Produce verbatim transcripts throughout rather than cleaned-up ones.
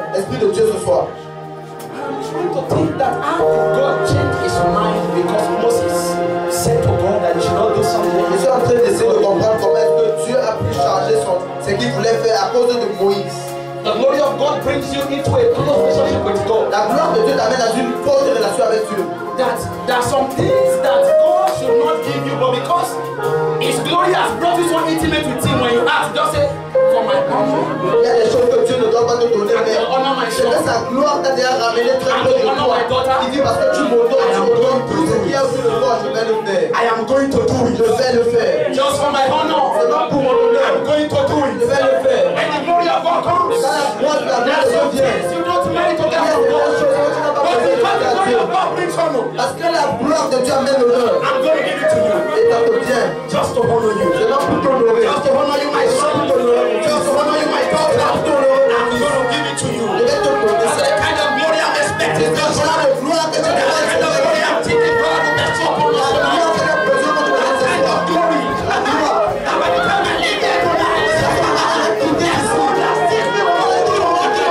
l'Esprit de Dieu ce soir. To think that how God changed his mind because Moses said to God that he should not do something. Je suis en train d'essayer de comprendre comment est-ce que Dieu a pu changer son, ce qu'il voulait faire à cause de Moïse. The glory of God brings you into a close relationship with God. La gloire de Dieu t'amène dans une forte relation avec Dieu. That there are some things that God should not give you, but because His glory has brought you so intimate with Him, when you ask, just say, for my honor. Il y a des choses que Dieu ne doit pas te donner, mais c'est que sa gloire t'a déjà ramené très près de toi. Il dit parce que tu m'honores, tu m'honores, tout ce qui est au-dessus de toi, je vais le faire. I am going to do it. Je vais le faire. Just for my honor. C'est pas pour mon honneur. I'm going to do it. Je vais le faire. And the glory of God comes. Quand la gloire de la gloire de Dieu vient, you don't merit to il y get a from des God. choses que tu n'as pas But besoin de because the glory Dieu. of God brings honor, Parce que la gloire de Dieu amène l'honneur. I'm going to give it to you. Et ça te vient. Just to honor you. C'est non pour t'honorer. Just to honor you, my son. Just to honor you, my daughter. I'm going to give it to you. Je vais te donner That's ça. the kind of glory I'm expecting. C'est That's le genre de gloire que tu the dois kind of glory I'm thinking God will rest upon us La tonight. gloire que tu as besoin que tu vas That kind of glory. La gloire. That by the time I leave here tonight, there's one that sticks me on the door.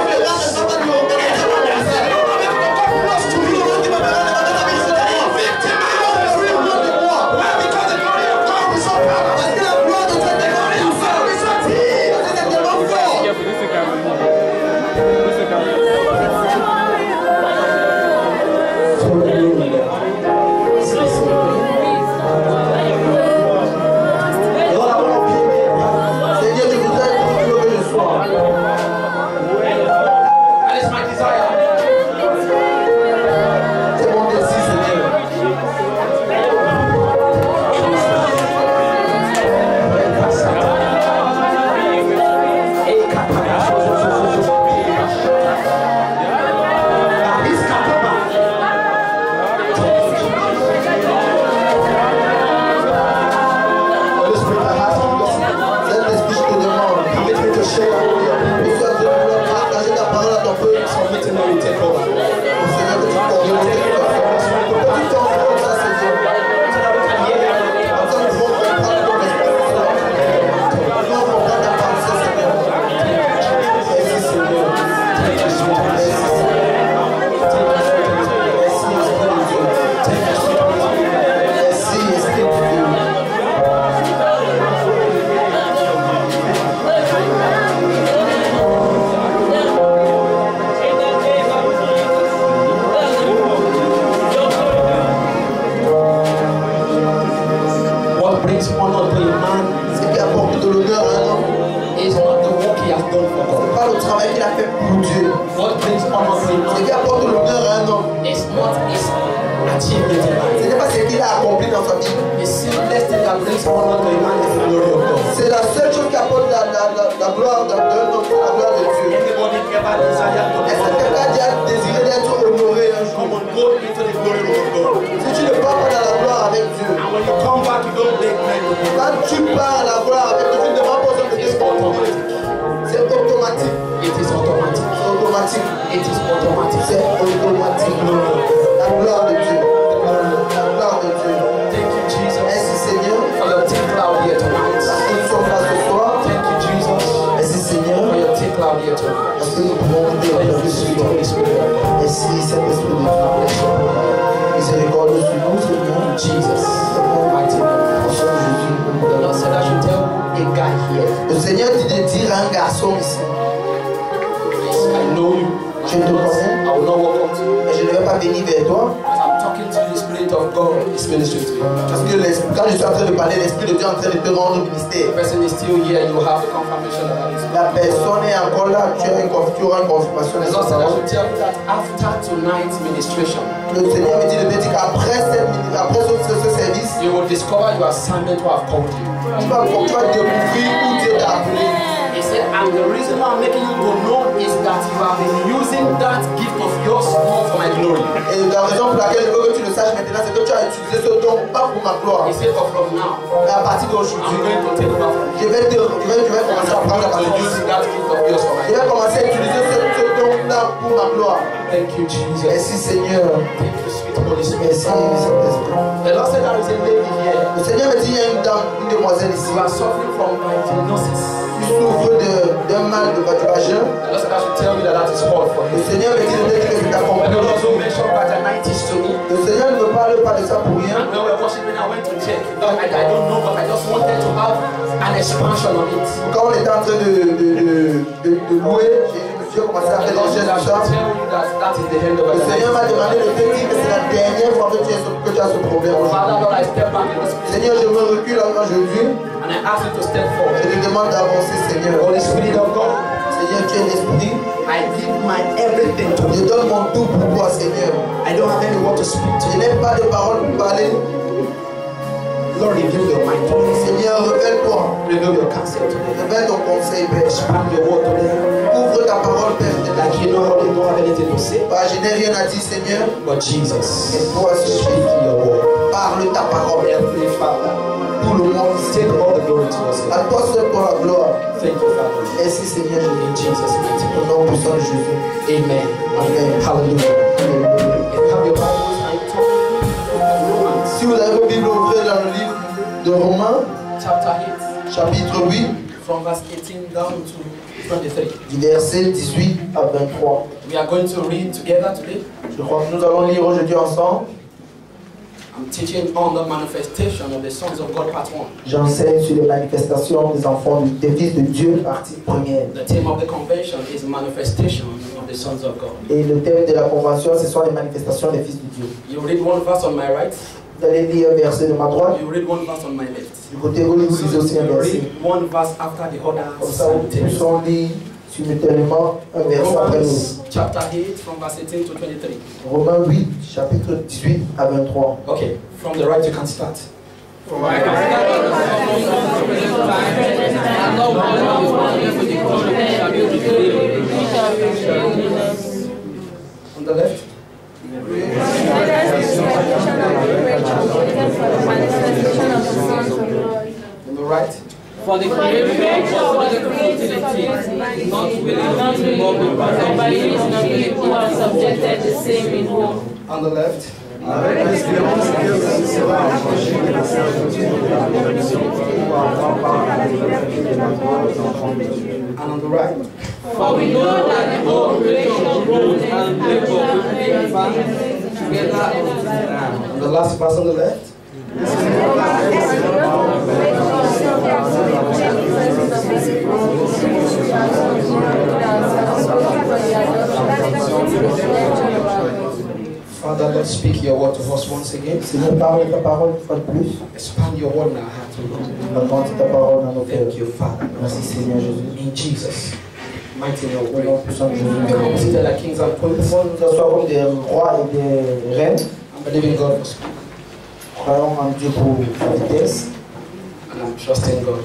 Seigneur, je voudrais être tout que je sois. That is my desire. C'est mon désir, Seigneur. Holy Spirit, I ask you, Lord, Saint-Esprit, je te demande, permets de te chercher, que soit Dieu vouloir partager ta parole à ton peuple, sans maintenant le take over. Au Seigneur, que tu t'orientes, que tu t'orientes, que tu t'orientes, ça, Seigneur. Comme ça, nous pouvons comprendre ton esprit, nous pouvons comprendre ta pensée, Seigneur. Merci, Seigneur. Merci, Seigneur. Merci, Esprit de Dieu. Merci, Esprit de Dieu. What brings honor to a man Ce qui apporte de l'honneur à un homme, is not the work he has done for God. pas le travail qu'il a fait pour Dieu. What brings honor to a Ce man qui apporte de l'honneur à un homme, is not his achievement in life. ce n'est pas ce qu'il a accompli dans sa vie. The simplest thing that brings honor to a man is the glory of God. C'est la seule chose qui apporte la, la, la, la gloire d'un homme, c'est la gloire de Dieu. Anybody ever desire to Est-ce que quelqu'un a déjà désiré d'être honoré un jour? come on, go into the glory of God. Si tu ne pars pas dans la gloire avec Dieu, And when you come back, you don't beg men to do it. quand tu pars à la gloire avec Dieu, tu ne demandes pas aux hommes de It's te automatic. C'est automatique. It is automatic. C'est automatique. It is automatic. C'est automatique. La gloire de Dieu. La gloire de Dieu. Thank you, Jesus, Merci Seigneur. for your thick cloud here tonight. Parce que nous sommes là ce soir. Thank you, Jesus, Merci Seigneur. for your thick cloud here tonight. Parce que nous pouvons For dire your que sweet Holy Spirit. Merci Saint-Esprit de Dieu. Miséricorde sur nous, Seigneur. Jesus, mighty name. Au nom de Jésus, nous The donnons. Lord said I should tell a guy here, Le Seigneur dit de dire à un garçon ici, yes, I know you. je te connais, I will not walk up to you. mais je ne vais pas venir vers toi. As I'm talking to you, the Spirit of God is ministering to you. Parce que l'esprit- quand je suis en train de parler, l'Esprit de Dieu est en train de te rendre au ministère. The person is still here, you will have the confirmation of that. La personne est encore là, tu, as une, conf- tu auras une confirmation de The sa Lord said I parole. should tell you that after tonight's ministration, Le Seigneur me dit de te dire qu'après cette mini- après ce, ce- ce service, you will discover your assignment who have called you. tu vas, tu vas découvrir où Dieu t'a appelé. He said, and the reason why I'm making you to know is that you have been using that gift of yours more for my glory. Et la raison pour laquelle je veux que tu le saches maintenant, c'est que tu as utilisé ce don pas pour ma gloire. He said, but from now, Mais à partir I'm d'aujourd'hui, going to take over from je you. vais, te, je, vais, je vais commencer à prendre la I'm parole. going to use that gift of yours for my Je glory. vais commencer à utiliser ce, ce don-là Seigneur, pour ma gloire. Thank you, Jesus. Merci Seigneur. Thank you, sweet Holy Spirit. Merci Saint-Esprit. The Lord said there is a lady here Le Seigneur me dit, il y a une dame, une demoiselle ici, who are suffering from vaginosis. qui souffre de- d'un mal de votre vagin. The Lord said I should tell you that that is hard for Le you. Seigneur me dit de te dire que c'est And the Lord accompli. also mentioned vaginitis to me. Le Seigneur ne me parle pas de ça pour rien. And when we were worshiping, I went to check. Lord, I, I don't know, but I just wanted to have an expansion on it. Quand on était en train de, de, de, de, de louer, j'ai je me suis commencé à The faire Lord des said gestes I tout should ça. tell you that that is the end of Le Seigneur m'a vaginitis. demandé de te dire que c'est la dernière fois que tu, es, que tu as ce problème Father, aujourd'hui. Lord, I step back in the spirit Seigneur, je me recule aujourd'hui. and I ask you to step forward. Je te demande d'avancer, Seigneur. Holy Spirit of God, Seigneur, tu es l'esprit. I give my everything to Je you. donne mon tout pour toi, Seigneur. I don't have any word to speak to Je you. n'ai pas de paroles pour parler. Lord, reveal your mind to me. Seigneur, révèle-toi. Reveal your counsel to me. Révèle ton conseil, Père. Expand your word to me. Ouvre ta parole, Père. Like you know, you don't have anything to say. Bah, je n'ai rien à dire, Seigneur. But Et Jesus, toi, speak Seigneur, your word. parle ta parole. Heavenly Father, Tout le monde, take all the glory to us. à toi seul pour la gloire. Thank you, Father. Merci, Seigneur, je In Jesus' mighty au nom puissant de Jésus. name. Amen. Amen. Hallelujah. Alléluia. You have your Bibles and you talk Romans Si vous avez vos Bibles ouvertes dans le livre de Romains, chapter eight, chapitre huit, from verse eighteen down to twenty-three. du verset dix-huit à vingt-trois. We are going to read together today. Je crois que nous allons lire aujourd'hui ensemble. I'm teaching on the manifestation of the sons of God, part one. J'enseigne sur les manifestations des enfants du- des fils de Dieu, partie première. The theme of the convention is manifestation of the sons of God. Et le thème de la convention, ce sont les manifestations des fils de Dieu. You read one verse on my right, Vous allez lire un verset de ma droite. you read one verse on my left. Du côté gauche, vous lisez aussi un You verset. read one verse after the other. Comme ça, on puisse lit simultanément un verset après l'autre. Romans chapter eight, from verse eighteen to twenty-three. Romains huit, chapitre dix-huit à vingt-trois. Okay, from the right you can start. On the left. On the right. For the creation was created not willing, not willing, but by reason who are subjected the same in hope. On the left. And on the right. For we know that the whole creation groans and labors together And the last verse on the left. Father, Lord, speak your word to us once again. Seigneur, parle ta parole une fois de plus. Expand your word in our heart, O Lord. Augmente ta parole dans nos cœurs. Thank you, Father. Merci Seigneur Jésus. In Jesus' mighty name, Au we nom pray. puissant de Jésus. Come seated like kings and queens. Nous nous assoyons comme des rois et des reines. I'm believing God for speed. Croyons en Dieu pour la vitesse. And I'm trusting God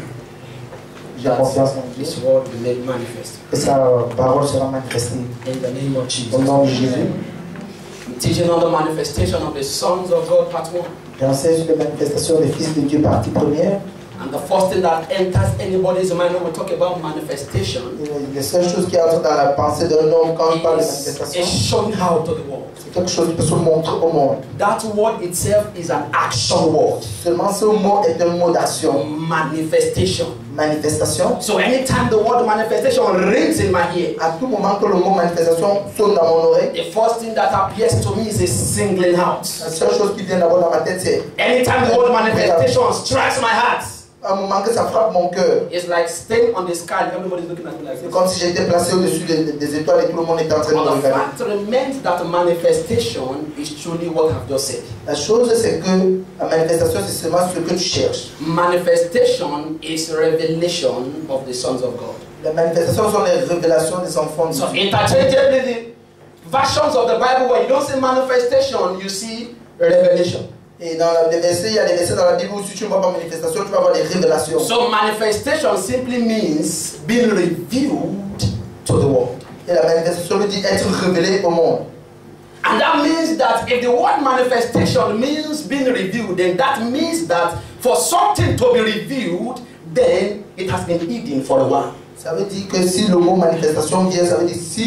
J'ai confiance en Dieu. this word will be made manifest. Que sa parole sera manifestée. In the name of Au Jesus. nom de Jésus. I'm teaching on the manifestation of the sons of God, part one. J'enseigne sur les manifestations des fils de Dieu, partie première. And the first thing that enters anybody's mind when we talk about manifestation Et les seules choses qui entrent dans la pensée d'un homme quand on parle de is, manifestation, is showing how to the world. c'est quelque chose qui peut se montrer au monde. That word itself is an action word. Seulement ce mot est un mot d'action. Manifestation. Manifestation. So anytime the word manifestation rings in my ear, À tout moment que le mot manifestation sonne dans mon oreille, the first thing that appears to me is a singling out. la seule chose qui vient d'abord dans ma tête, c'est Anytime the word manifestation strikes my heart, un moment que ça frappe mon cœur. it's like staying on the sky. Everybody's looking at me like C'est this. comme si j'étais placé au-dessus des, des étoiles et tout le monde était en train de me But the regarder. fact remains that manifestation is truly what I've just said. La chose, c'est que la manifestation, c'est seulement ce que tu cherches. Manifestation is revelation of the sons of God. Les manifestations sont les révélations des enfants de So Dieu. interchangeably, the versions of the Bible where you don't see manifestation, you see revelation. Et dans les versets, il y a des versets dans la Bible où si tu ne vois pas manifestation, tu vas avoir des révélations. So manifestation simply means being revealed to the world. Et la manifestation veut dire être révélé au monde. And that means that if the word manifestation means being revealed, then that means that for something to be revealed, then it has been hidden for a while. Ça veut dire que si le mot manifestation vient, ça veut dire si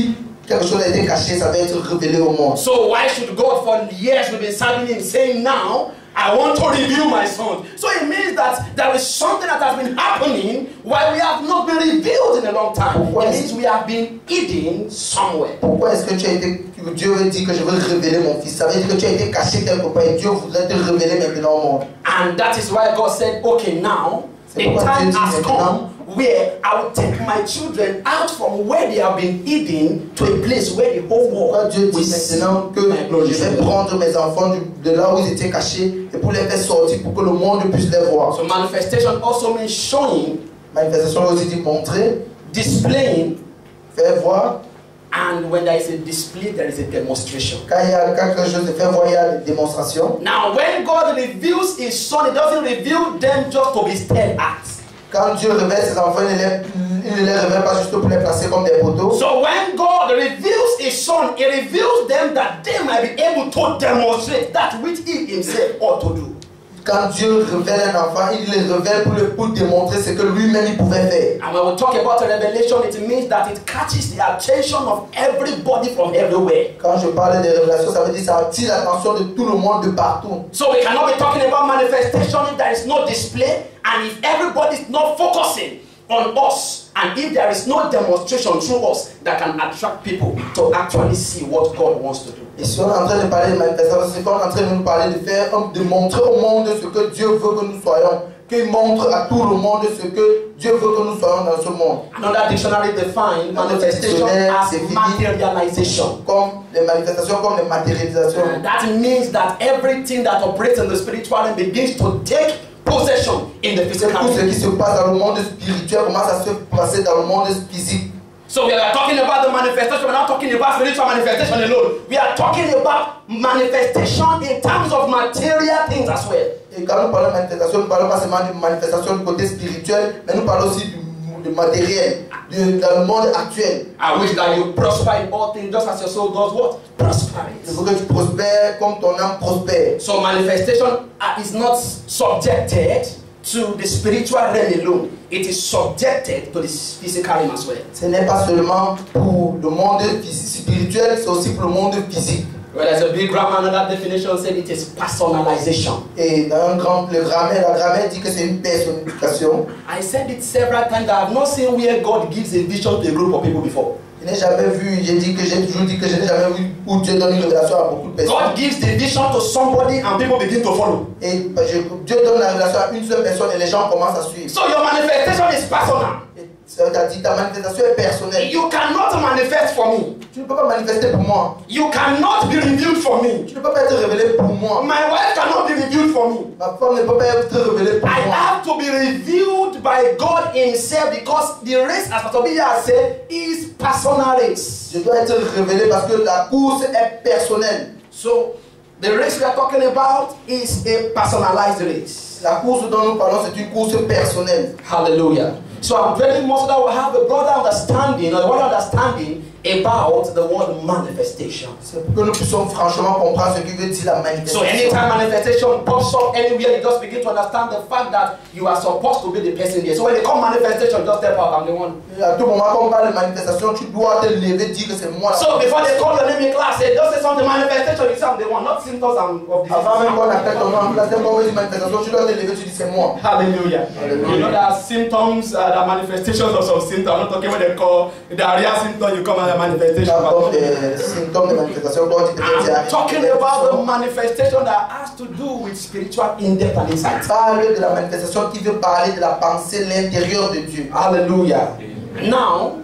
quelque chose a été caché, ça va être révélé au monde. So why should God, for years we've been serving Him, saying now, I want to reveal my son? So it means that there is something that has been happening while we have not been revealed in a long time. It means we have been hidden somewhere. Pourquoi est-ce que tu as été, que Dieu veut dire que je veux révéler mon fils? Ça veut dire que tu as été caché quelque part et Dieu voudrait te révéler maintenant au monde. And that is why God said, okay, now the time has come where I will take my children out from where they have been hidden to a place where the whole world Dieu will dit see maintenant que my glory. je vais prendre mes enfants du- de là où ils étaient cachés et pour les faire sortir pour que le monde puisse les voir. So manifestation also means showing, Manifestation veut aussi dire montrer, displaying, faire voir. and when there is a display, there is a demonstration. Quand il y a quelque chose de faire voir, il y a des démonstrations. Now, when God reveals His Son, He doesn't reveal them just to be stared at. Quand Dieu révèle ses enfants, il ne les, il ne les révèle pas juste pour les placer comme des poteaux. So when God reveals His Son, He reveals them that they might be able to demonstrate that which He Himself ought to do. Quand Dieu révèle un enfant, il les révèle pour, le, pour démontrer ce que lui-même il pouvait faire. And when we talk about a revelation, it means that it catches the attention of everybody from everywhere. Quand je parle de révélation, ça veut dire que ça attire l'attention de tout le monde de partout. So we cannot be talking about manifestation if there is no display and if everybody is not focusing on us and if there is no demonstration through us that can attract people to actually see what God wants to do. Et si on est en train de parler de manifestation, c'est qu'on est en train de nous parler de faire, de montrer au monde ce que Dieu veut que nous soyons. Qu'il montre à tout le monde ce que Dieu veut que nous soyons dans ce monde. Another dictionary defines manifestation as materialization. Comme les manifestations, comme les matérialisations. And that means that everything that operates in the spiritual realm begins to take possession in the physical Tout ce realm. qui se passe dans le monde spirituel commence à se passer dans le monde physique. So we are talking about the manifestation, we're not talking about spiritual manifestation alone. We are talking about manifestation in terms of material things as well. Et quand nous parlons de manifestation, nous ne parlons pas seulement de manifestation du côté spirituel, mais nous parlons aussi du, du matériel, de, dans le monde actuel. I wish that you prosper in all things just as your soul does what? Prosper Il it. faut que tu prospères comme ton âme prospère. So manifestation uh, is not subjected to the spiritual realm alone. It is subjected to the physical realm as well. Ce n'est pas seulement pour le monde spirituel, c'est aussi pour le monde physique. Well, there's a big grammar, another definition said it is personalization. Et dans un grand, le grammaire, la grammaire dit que c'est une personnification. I said it several times that I have not seen where God gives a vision to a group of people before. Je n'ai jamais vu, j'ai dit que j'ai toujours dit que je n'ai jamais vu où Dieu donne une révélation à beaucoup de personnes. God gives the vision to somebody and people begin to follow. Et je, Dieu donne la révélation à une seule personne et les gens commencent à suivre. So your manifestation is personal. C'est-à-dire ta manifestation est personnelle. You cannot manifest for me. Tu ne peux pas manifester pour moi. You cannot be revealed for me. Tu ne peux pas être révélé pour moi. My wife cannot be revealed for me. Ma femme ne peut pas être révélée pour I moi. have to be revealed by God Himself because the race, as Pastor Biya has said, is personal race. Je dois être révélé parce que la course est personnelle. So the race we are talking about is a personalized race. La course dont nous parlons, c'est une course personnelle. Hallelujah. So I'm very much that we have a broader understanding, or a broader understanding about the word manifestation. C'est pour que nous puissions franchement comprendre ce que veut dire la So manifestation. anytime manifestation pops up anywhere, you just begin to understand the fact that you are supposed to be the person there. So when they come manifestation, just step out, I'm the one. À tout moment, quand on parle de manifestation, tu dois te lever, dire que c'est moi. So before they call your name in class, say, just say something manifestation, you say I'm the one, not symptoms I'm of the Avant même qu'on appelle ton nom en place, quand on dit manifestation, tu dois te lever, tu dis c'est moi. Hallelujah. Hallelujah. You know there are symptoms, uh, there are manifestations of some symptoms. I'm not talking what they call the real symptom, you come as a manifestation. D'abord, des symptômes de manifestation, quand tu te dis I'm talking about the manifestation that has to do with spiritual in-depth and insight. parle de la manifestation qui veut parler de la pensée, l'intérieur de Dieu. Hallelujah. Now,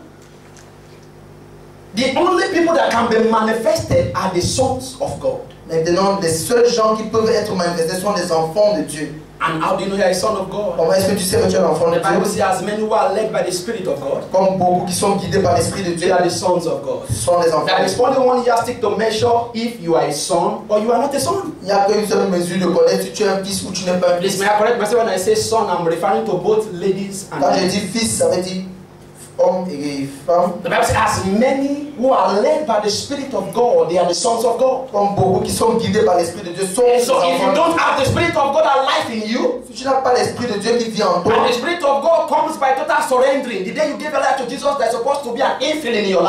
the only people that can be manifested are the sons of God. Maintenant, les seuls gens qui peuvent être manifestés sont les enfants de Dieu. And how do you know you are a son of God? Comment est-ce que tu sais que tu es un enfant de The Bible Dieu? says, as many who are led by the Spirit of God, Comme beaucoup qui sont guidés par l'Esprit de they Dieu, are the sons of God. ce sont les enfants. There is only one yardstick to measure if you are a son or you are not a son. Il n'y a qu'une seule mesure de connaître si tu es un fils ou tu n'es pas un Please, fils. may I correct myself when I say son, I'm referring to both ladies and Quand je men. dis fils, ça veut dire homme et femme. The Bible says, as many who are led by the Spirit of God, they are the sons of God. Comme beaucoup qui sont guidés par l'Esprit de Dieu sont les So if you enfants. don't have the Spirit of God alive in you, Si tu n'as pas l'Esprit de Dieu qui vit en toi, and the Spirit of God comes by total surrendering, the day you give your life to Jesus, there's supposed to be an infilling in your life.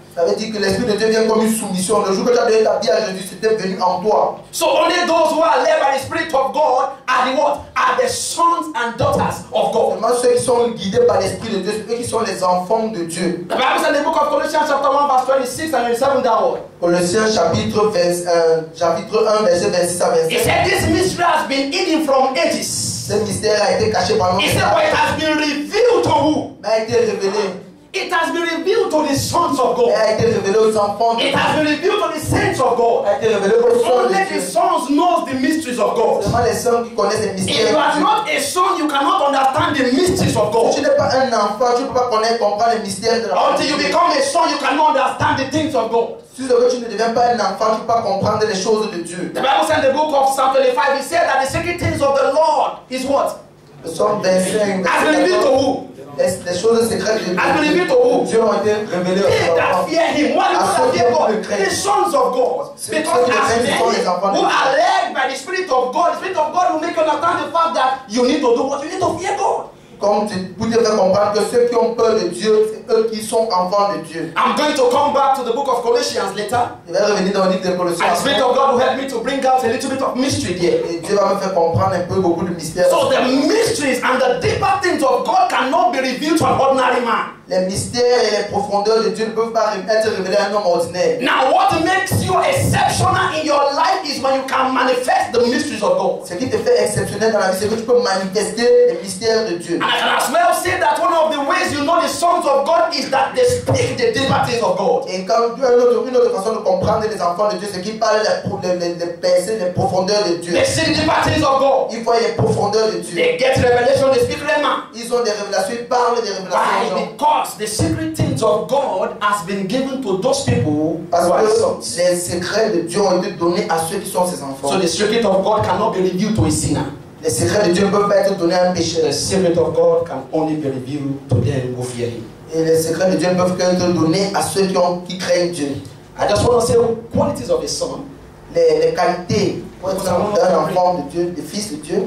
Ça veut dire que l'Esprit de Dieu vient comme une soumission. Le jour que tu as donné ta vie à Jésus, c'était venu en toi. So only those who are led by the Spirit of God are the what? Are the sons and daughters of God. Seulement ceux qui sont guidés par l'Esprit de Dieu, ceux qui sont les enfants de Dieu. The Bible says in the book of Colossians chapter one verse twenty-six and twenty-seven downward. Colossiens chapitre, vingt, euh, chapitre un, verset vingt-six à He vingt-sept. said this mystery has been hidden from ages. Ce mystère a été caché pendant He said but it has been revealed to who? mais a été révélé. It has been revealed to the sons of Mais God. a été révélé aux enfants de It Dieu. has been revealed to the saints of God. A été révélé aux sons Only de the Dieu. sons knows the mysteries of God. Seulement les sons qui connaissent les If mystères you de are Dieu. not a son, you cannot understand the mysteries of Si God. tu n'es pas un enfant, tu ne peux pas connaître, comprendre les mystères de la Until you become a son, you cannot understand the things of God. Si tu ne deviens pas un enfant, tu ne peux pas comprendre les choses de Dieu. The Bible said in the book of Psalm twenty-five, it said that the secret things of the Lord is what? Le Somme vingt-cinq, Has been revealed to who? les, les choses secrètes de Has been revealed to who? Dieu ont été révélées They aux that enfants. fear him. Why do people fear God? The sons of God. Because as many who are led by the Spirit of God, the Spirit of God will make you understand the fact that you need to do what? You need to fear God. Comme tu, pour te faire comprendre que ceux qui ont peur de Dieu, c'est eux qui sont enfants de Dieu. I'm going to come back to the book of Colossians later. Je vais revenir dans le livre de Colossiens. And the Spirit of God will help me to bring out a little bit of mystery there. Et Dieu va me faire comprendre un peu beaucoup de mystères. So the mysteries and the deeper things of God cannot be revealed to an ordinary man. Les mystères et les profondeurs de Dieu ne peuvent pas être révélés à un homme ordinaire. Now what makes you exceptional in your life is when you can manifest the mysteries of God. Ce qui te fait exceptionnel dans la vie, c'est que tu peux manifester les mystères de Dieu. And I can as well say that one of the ways you know the sons of God is that they speak the deeper things of God. Et quand tu as une autre, une autre façon de comprendre les enfants de Dieu, c'est qu'ils parlent des les, les, percées, les profondeurs de Dieu. They see the deeper things of God. Ils voient les profondeurs de Dieu. They get revelation, they speak Rema. Ils ont des révélations, ils parlent des révélations Why? aux gens. Because the secret things of God has been given to those people Parce who are que sons. les secrets de Dieu ont été donnés à ceux qui sont ses enfants. So the secret of God cannot be revealed to a sinner. Les secrets de Dieu ne peuvent pas être donnés à un pécheur. The secret of God can only be revealed to them who fear Him. Et les secrets de Dieu ne peuvent qu'être donnés à ceux qui, ont, qui craignent Dieu. I just want to say qualities of a son. Les, les qualités d'un enfant de Dieu, des fils de Dieu.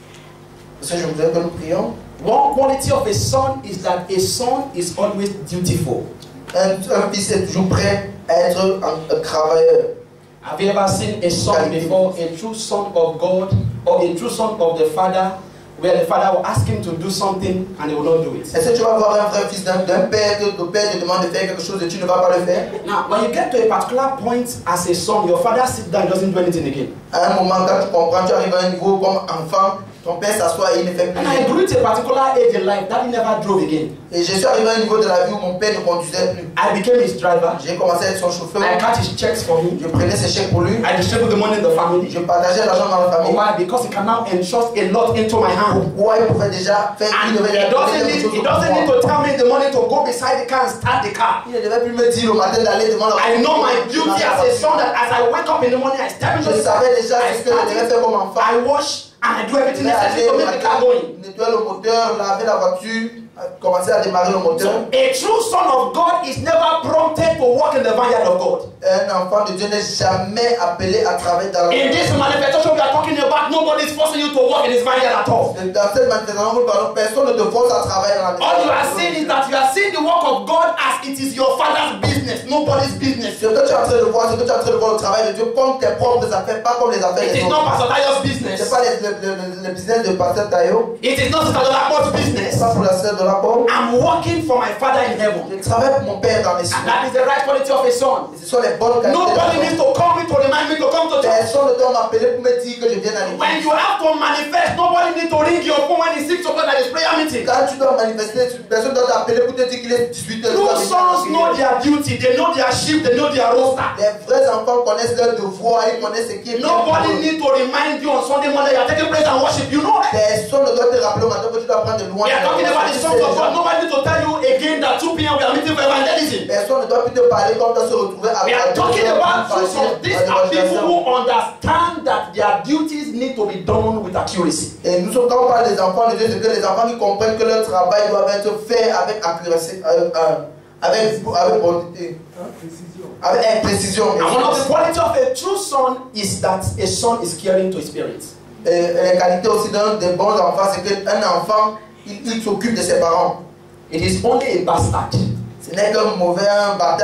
Parce que je voudrais que nous prions. One quality of a son is that a son is always dutiful. Un, un fils est toujours prêt à être un, un travailleur. Have you ever seen a son before, a true son of God or a true son of the Father, where the Father will ask him to do something and he will not do it? Est-ce que tu vas voir un vrai fils d'un père, que le père te demande de faire quelque chose et tu ne vas pas le faire? Now, when you get to a particular point as a son, your father sits down and doesn't do anything again. À un moment, quand tu comprends, tu arrives à un niveau comme enfant, ton père s'assoit et il ne fait plus And I rien. grew to a particular age in life that he never drove again. Et je suis arrivé à un niveau de la vie où mon père ne conduisait plus. I became his driver. J'ai commencé à être son chauffeur. I cut his checks for him. Je prenais ses chèques pour lui. I distributed the money in the family. Je partageais l'argent dans la famille. Why? Because he can now entrust a lot into my hand. Pourquoi il pouvait déjà faire And il he devait doesn't need, he doesn't need to tell me in the morning to go beside the car and start the car. Il ne devait plus me dire le matin d'aller devant la I know my duty as a son that as I wake up in the morning, I step into Je the car, savais déjà I ce que je start devais it, faire comme enfant. I wash, and I do Je everything devais necessary aller to le make the car matin, going. nettoyer le moteur, laver la voiture, commencer à démarrer le moteur. A true son of God is never prompted to walk in the vineyard of God. Un enfant de Dieu n'est jamais appelé à travailler dans la In this manifestation we are talking about, nobody is forcing you to walk in his vineyard at all. Dans cette manifestation, nous parlons, personne ne te force à travailler dans la maison. All you are saying is that you are seeing the work of God as it is your father's business, nobody's business. Ce que tu es en train de voir, ce que tu es en train de voir le travail de Dieu comme tes propres affaires, pas comme les affaires It des is not autres. Pastor Tayo's Ce business. n'est pas le, le, le, le business de Pasteur Tayo, It is not Sister Dolapo's ce business. n'est pas pour la sœur de la pomme. I'm working for my Father in heaven. Je travaille pour mon Père dans les cieux. And that is the right quality of a son. Et ce sont les bonnes qualités. Nobody needs to call me to remind me to come to church. Personne ne doit m'appeler pour me dire que je viens à When l'église. you have to manifest, nobody needs to ring your phone when it's six o'clock at this prayer meeting. Quand tu dois manifester, personne ne doit t'appeler pour te dire qu'il est dix-huit heures. True sons know their duty, they know their sheep, they know their roster. Les vrais enfants connaissent leur devoir, ils connaissent ce qui est bien pour Nobody eux. needs to remind you on Sunday morning you are taking praise and worship. You know that. Personne ne doit te rappeler au matin que tu dois prendre de loin. We are talking about the sons of God. Nobody needs to tell you again that two p m we are meeting for evangelism. Personne ne doit plus te parler quand tu dois se retrouver We avec are talking about true partir sons. These à are people l'évangélisation. who understand that their duties need to be done with accuracy. Et nous sommes, quand on parle des enfants de Dieu, c'est que les enfants qui comprennent que leur travail doit être fait avec accuracy, euh, euh, avec, avec bonté, avec précision. And one of the qualities of a true son is that a son is caring to his parents. Et les qualités aussi d'un des bons enfants, c'est qu'un enfant, il, il s'occupe de ses parents. It is only a bastard Ce n'est qu'un mauvais un bâtard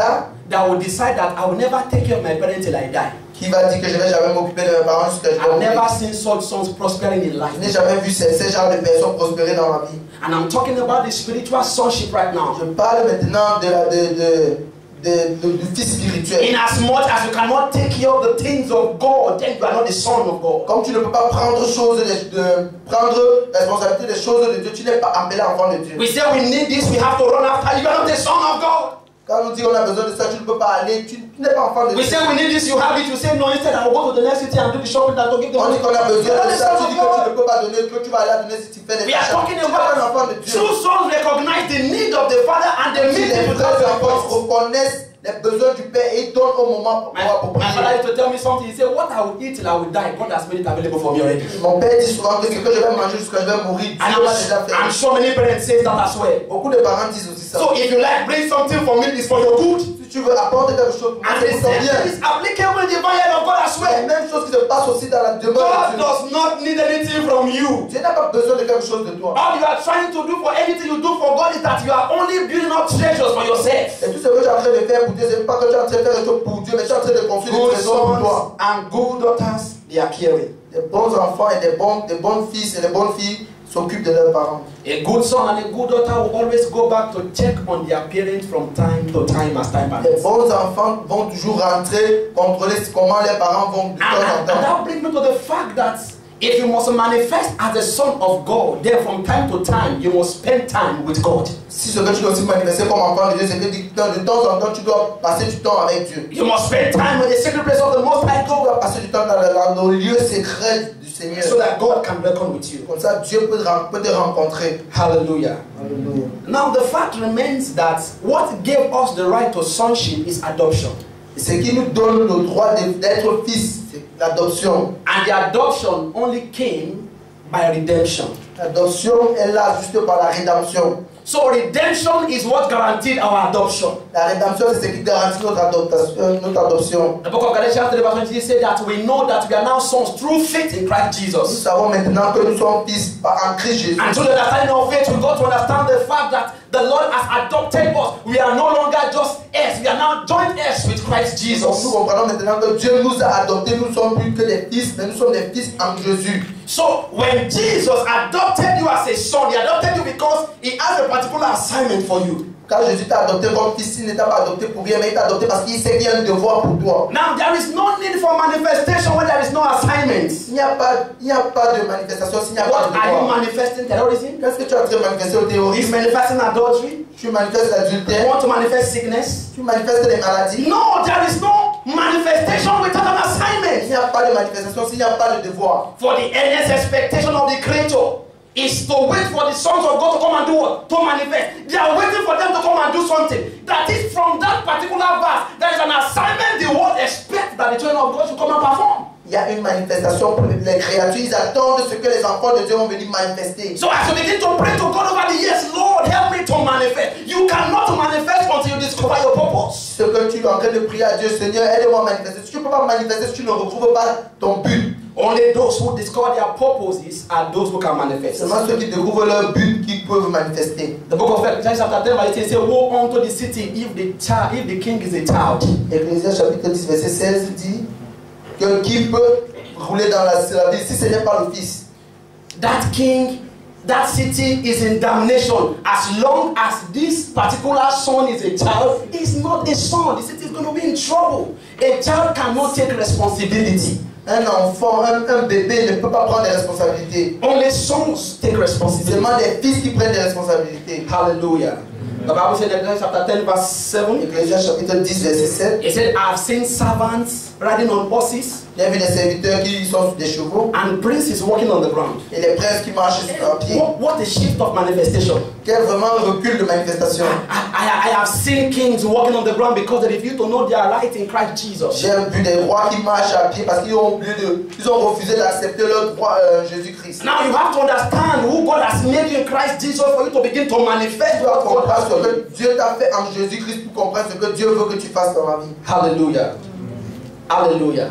that will decide that I will never take care of my parents till I die. Qui va dire que je ne vais jamais m'occuper de mes parents jusqu'à ce que je I've meure? never seen such sons prospering in life. Je n'ai jamais vu ces, ces genres de personnes prospérer dans ma vie. And I'm talking about the spiritual sonship right now. Je parle maintenant de la, de, de, de, de, du fils spirituel. In as much as you cannot take care of the things of God, then you are not the son of God. Comme tu ne peux pas prendre chose de, de prendre responsabilité des choses de Dieu, tu n'es pas appelé enfant de Dieu. We say we need this, we have to run after. You are not the son of God. Quand on dit qu'on a besoin de ça, tu ne peux pas aller, tu, tu n'es pas enfant de We Dieu. say we need this, you have it. You say no, instead I will go to the next city and do the shopping and to give the On money. dit qu'on a You besoin are de the ça, son tu dis of que tu God. ne peux pas donner, que tu vas aller donner si tu fais des We are achats. talking Tu n'es pas un enfant de about Dieu. true sons recognize the need of the father and they Si meet les it without vrais their enfants voice. reconnaissent les besoins du Père et ils donnent au moment pour My, pouvoir pour my father prier. used to tell me something. He said, what I will eat till I will die, God has made it available for me already. Mon père dit souvent que ce que je vais manger jusqu'à ce que je vais mourir, And Dieu l'a déjà I'm, fait. I'm sure many parents say that as well. Beaucoup de parents disent aussi ça. So if you like, bring something for me, it's for your good. Si tu veux apporter quelque chose pour moi, And c'est the pour ton same bien. thing is applicable in the vineyard of God as La well. même chose qui se passe aussi dans la demeure God de Dieu. does not need anything from you. Dieu n'a pas besoin de quelque chose de toi. All you are trying to do for anything you do for God is that you are only building up treasures for yourself. Et tout ce que tu es en train de faire pour Dieu, c'est pas que tu es en train de faire quelque chose pour Dieu, mais tu es en train de construire des Good trésors pour sons toi. and good daughters, they are caring. Des bons enfants et des bons, des bons fils et des bonnes filles s'occupent de leurs parents. A good son and a good daughter will always go back to check on their parents from time to time as time Les passes. bons enfants vont toujours rentrer, contrôler comment les parents vont de temps en And, and temps. that brings me to the fact that if you must manifest as a son of God, then from time to time you must spend time with God. Si ce que tu dois aussi manifester comme enfant de Dieu, c'est que de temps en temps tu dois passer du temps avec Dieu. You must spend time in the secret place of the Most High Tu dois God passer du temps dans, le- dans nos lieux secrets du Seigneur. so that God can reckon with you. Comme ça, Dieu peut, te ren- peut te rencontrer. Hallelujah. Alléluia. Now the fact remains that what gave us the right to sonship is adoption. Et ce qui nous donne le droit de- d'être fils, c'est l'adoption. And the adoption only came by redemption. L'adoption est là juste par la rédemption. So redemption is what guaranteed our adoption. La rédemption, c'est ce qui garantit notre adoptation. euh, Notre adoption. The book of Galatians three verse twenty said that we know that we are now sons through faith in Christ Nous Jesus. savons maintenant que nous sommes fils par- en Christ Jésus. And through the understanding of faith, we got to understand the fact that the Lord has adopted us. We are no longer just heirs, we are now joint heirs with Christ Donc, Jesus. nous comprenons maintenant que Dieu nous a adoptés. Nous ne sommes plus que des fils, mais nous sommes des fils en Jésus. So when Jesus adopted you as a son, he adopted you because he has a particular assignment for you. Quand Jésus t'a adopté comme fils, il ne t'a pas adopté pour rien, mais il t'a adopté parce qu'il sait qu'il y a un devoir pour toi. Now there is no need for manifestation when there is no assignment. Il n'y a pas, il n'y a pas de manifestation s'il n'y a pas What de are you devoir. manifesting? Terrorism? Qu'est-ce que tu es en train de manifester au Is terrorisme? manifesting adultery? Tu manifestes You l'adultère? want to manifest sickness? Tu manifestes les maladies? No, there is no manifestation without an Il assignment. n'y a pas de manifestation s'il n'y a pas de devoir. For the earnest expectation of the Creator is to wait for the sons of God to come and do what? To manifest. They are waiting for them to come and do something. That is from that particular verse. There is an assignment the world expects that the children of God should come and perform. Il y a une manifestation pour les créatures. Ils attendent ce que les enfants de Dieu vont venir manifester. So as you begin to pray to God over the years, Lord, help me to manifest. You cannot manifest until you discover your purpose. Ce que tu es en train de prier à Dieu, Seigneur, aide-moi à manifester. Si tu ne peux pas manifester, si tu ne retrouves pas ton but, Only those who discover their purposes are those who can manifest. seulement ceux qui découvrent leur but qui peuvent manifester. The book of Ecclesiastes chapter ten verse eighteen says, "Woe unto the city if the child, if the king is a child." Ecclésiaste chapitre dix, verset seize dit que qui peut rouler dans la, la ville si ce n'est pas le fils. That king, that city is in damnation. As long as this particular son is a child, he's not a son. The city is going to be in trouble. A child cannot take responsibility. Un enfant, un, un bébé ne peut pas prendre des responsabilités. Only sons take C'est responsibility. seulement des fils qui prennent des responsabilités. Hallelujah. The Bible said in Ecclesiastes chapter ten verse seven, Ecclésiaste chapitre dix, verset sept. it said, "I have seen servants riding on horses Il y a vu des serviteurs qui sont sur des chevaux and princes walking on the ground." et les princes qui marchent sur un pied. What, what a shift of manifestation. Quel vraiment recul de manifestation. I, I, I have seen kings walking on the ground because they refuse to know their right in Christ Jesus. J'ai vu des rois qui marchent à pied parce qu'ils ont oublié de, ils ont refusé d'accepter leur droit euh, Jésus-Christ. Now you have to understand who God has made you in Christ Jesus for you to begin to manifest Tu dois what God has comprendre ce done. que Dieu t'a fait en Jésus-Christ pour comprendre ce que Dieu veut que tu fasses dans la vie. Hallelujah. Hallelujah.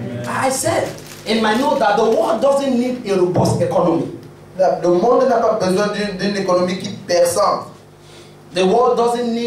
I said in my note that the world doesn't need a robust economy. La- Le monde n'a pas besoin d'une d'une économie qui perçante. The world doesn't need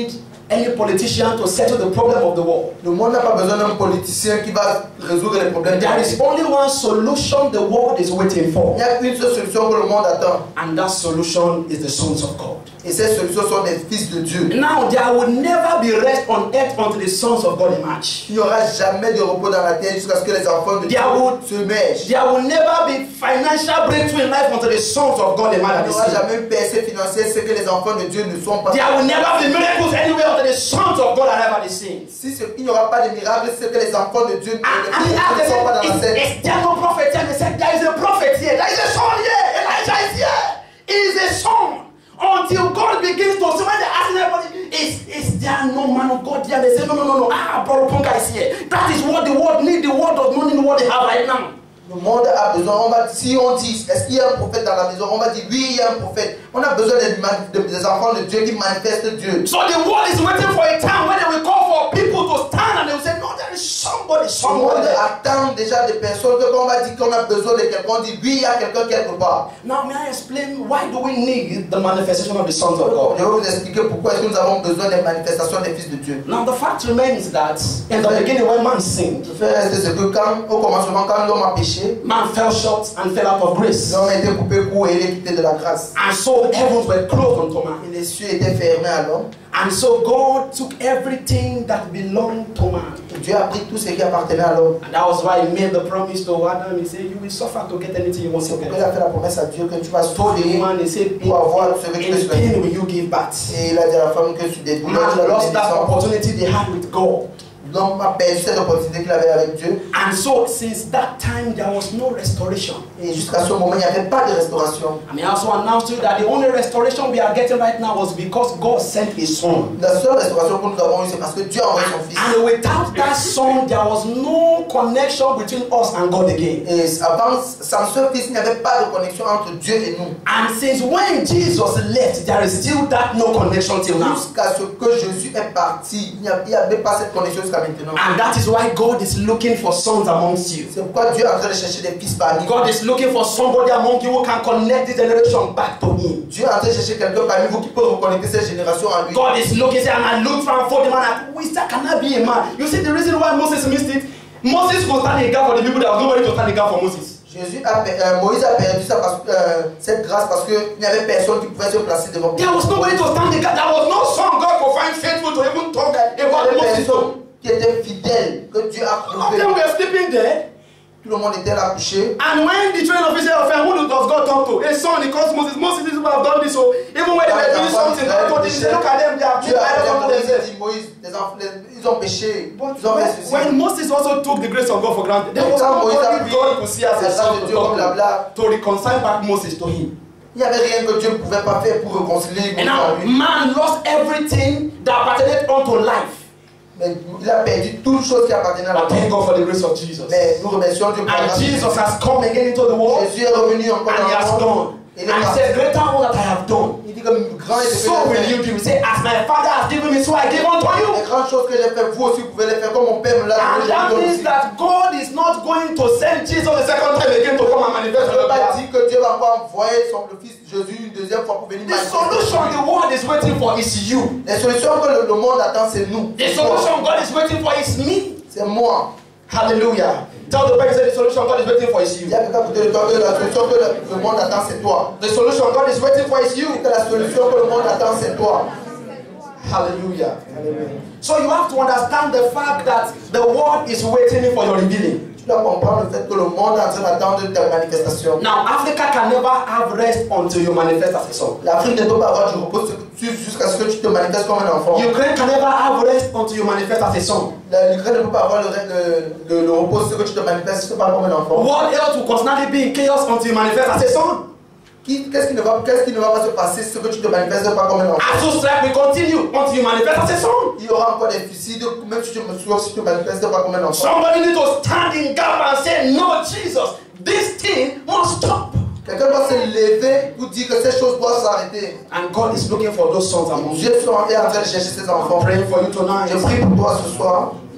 any politician to settle the problem of the world. Le monde n'a pas besoin d'un politicien qui va résoudre les problèmes. There is only one solution the world is waiting for. Il y a une seule solution que le monde attend. And that solution is the sons of God. Et ces solutions sont des fils de Dieu. Now there will never be rest on earth until the sons of God emerge. Il n'y aura jamais de repos dans la terre jusqu'à ce que les enfants de Dieu se mèchent. There will never be financial breakthrough in life until the sons of God emerge. Il n'y aura jamais une percée financière ce que les enfants de Dieu ne sont pas. There will never be miracles anywhere until the sons of God are never the same. Si ce, il n'y aura pas de miracles, c'est que les enfants de Dieu ne, ne, ne sont pas dans la scène. Is there no prophet here? They said there is a prophet here. There is a son here. Elijah is here. He is a son. Until God begins to see, when they ask everybody, is, is there no man of God here? They say, no, no, no, no. Ah, Brother Ponga is here. That is what the world needs. The world does not need what they have right now. Le monde a besoin, on va, si on dit, est-ce qu'il y a un prophète dans la maison? On va dire, oui, il y a un prophète. On a besoin des, des, des enfants de Dieu qui manifestent Dieu. So the world is waiting for a time when they will call for people to stand and they will say, no, there is somebody, somebody. Le monde attend déjà des personnes que quand on va dire qu'on a besoin de quelqu'un, on dit, oui, il y a quelqu'un quelque part. Now, may I explain why do we need the manifestation of the sons of God? Je vais vous expliquer pourquoi est-ce que nous avons besoin des manifestations des fils de Dieu. Now, the fact remains that in the beginning when man sinned, Le fait reste que quand, au commencement, quand l'homme a péché, man fell short and fell out of grace. l'homme a été coupé court et il est quitté de la grâce. And so the heavens were closed unto man. Et les cieux étaient fermés à l'homme. And so God took everything that belonged to man. Et Dieu a pris tout ce qui appartenait à l'homme. And that was why he made the promise to Adam. He said, you will suffer to get anything you want to Il get. a fait la promesse à Dieu que tu vas Told the souffrir woman, he said, in, pour avoir ce que tu in veux. pain will you give birth. Et il a dit à la femme que tu détruis. Man lost that opportunity they had with God. L'homme a perdu cette opportunité qu'il avait avec Dieu. And so since that time there was no restoration. Et jusqu'à ce moment, il n'y avait pas de restauration. I mean, I also announced to you that the only restoration we are getting right now was because God sent His Son. La seule restauration que nous avons eue, c'est parce que Dieu a envoyé son Fils. And without that Son, there was no connection between us and God again. Et avant, sans ce Fils, il n'y avait pas de connexion entre Dieu et nous. And since when Jesus left, there is still that no connection till now. Jusqu'à ce que Jésus est parti, il n'y avait pas cette connexion jusqu'à maintenant. And that is why God is looking for sons amongst you. C'est pourquoi Dieu est en train de chercher des fils parmi vous. God is looking for somebody among you who can connect this generation back to Him. Dieu est en train de chercher quelqu'un parmi vous qui peut reconnecter cette génération à lui. God is looking, and I looked for the man at who is that? Can I be a man? You see the reason why Moses missed it? Moses was standing a gap for the people, there was nobody to stand a gap for Moses. Jésus a, euh, Moïse a perdu ça parce, euh, cette grâce parce qu'il n'y avait personne qui pouvait se placer devant lui. There was nobody to stand the gap. There was no son God could find faithful to even talk about Moses. Qui était fidèle, que Dieu a All of prouvé. them were sleeping there. Tout le monde était là couché. And when the children of Israel offended, who does God talk to? A son, he calls Moses. Moses, these people have done this. So even when they were doing something, God told him, look at them, they have Dieu been a idols unto Moïse, themselves. dit Moïse, les enfants, les- ils ont péché. But Ils ont fait when, ceci. when Moses also took the grace of God for granted, there was Quand Moïse a nobody pris God could see as a la son grâce de to Dieu talk comme la to, blague, to reconcile back Moses to him. il n'y avait rien que Dieu ne pouvait pas faire pour réconcilier And Moïse now à lui. man lost everything that appertained unto life. Mais il a perdu toute chose qui appartenait à la But thank God for the grace of Jesus. Mais nous remercions Dieu pour la And grâce de Jesus Jésus. has come again into the world, Jésus est revenu encore and He has dans le monde. done. And He said, greater all that I have done, Il dit que grand est ce que so j'ai will fait. you do. Say, as my Father has given me, so I give unto you. Les grandes choses que j'ai fait, vous aussi vous pouvez les faire comme mon Père me l'a And donné. that je vous donne means aussi. that God is not going to send Jesus the second time again to come and manifest on Je ne your veux pas behalf. dire que Dieu va encore envoyer son le Fils Jésus une deuxième fois pour venir The manifester. solution the world is waiting for is you. Les solutions que le, le monde attend, c'est nous. The solution God is waiting for is me. C'est moi. Hallelujah. Tell the person the solution God is waiting for is Il you. y a quelqu'un pour te dire que la solution que le, le monde attend, c'est toi. The solution God is waiting for is you. Que la solution que le monde attend, c'est toi. Hallelujah. So you have to understand the fact that the world is waiting for your revealing. Tu dois comprendre le fait que le monde est en train d'attendre ta manifestation. Now, Africa can never have rest until you manifest as a son. L'Afrique ne peut pas avoir du repos jusqu'à ce que tu te manifestes comme un enfant. Ukraine can never have rest until you manifest as a son. L'Ukraine ne peut pas avoir le, le, le, le repos jusqu'à ce que tu te manifestes pas comme un enfant. World health will constantly be in chaos until you manifest as a son. Qu'est-ce qui, qu'est-ce qui ne va pas se passer si que tu te manifestes pas comme un enfant? Asus strike will continue until you manifest as a son. Il y aura encore des suicides, même si tu te manifestes pas comme un enfant. Somebody needs to stand in gap and say, no, Jesus, this thing must stop. Quelqu'un doit se lever pour dire que ces choses doivent s'arrêter. And God is looking for those sons among you. Dieu est en train de chercher ses enfants. I'm praying for you tonight Je prie pour toi ce soir.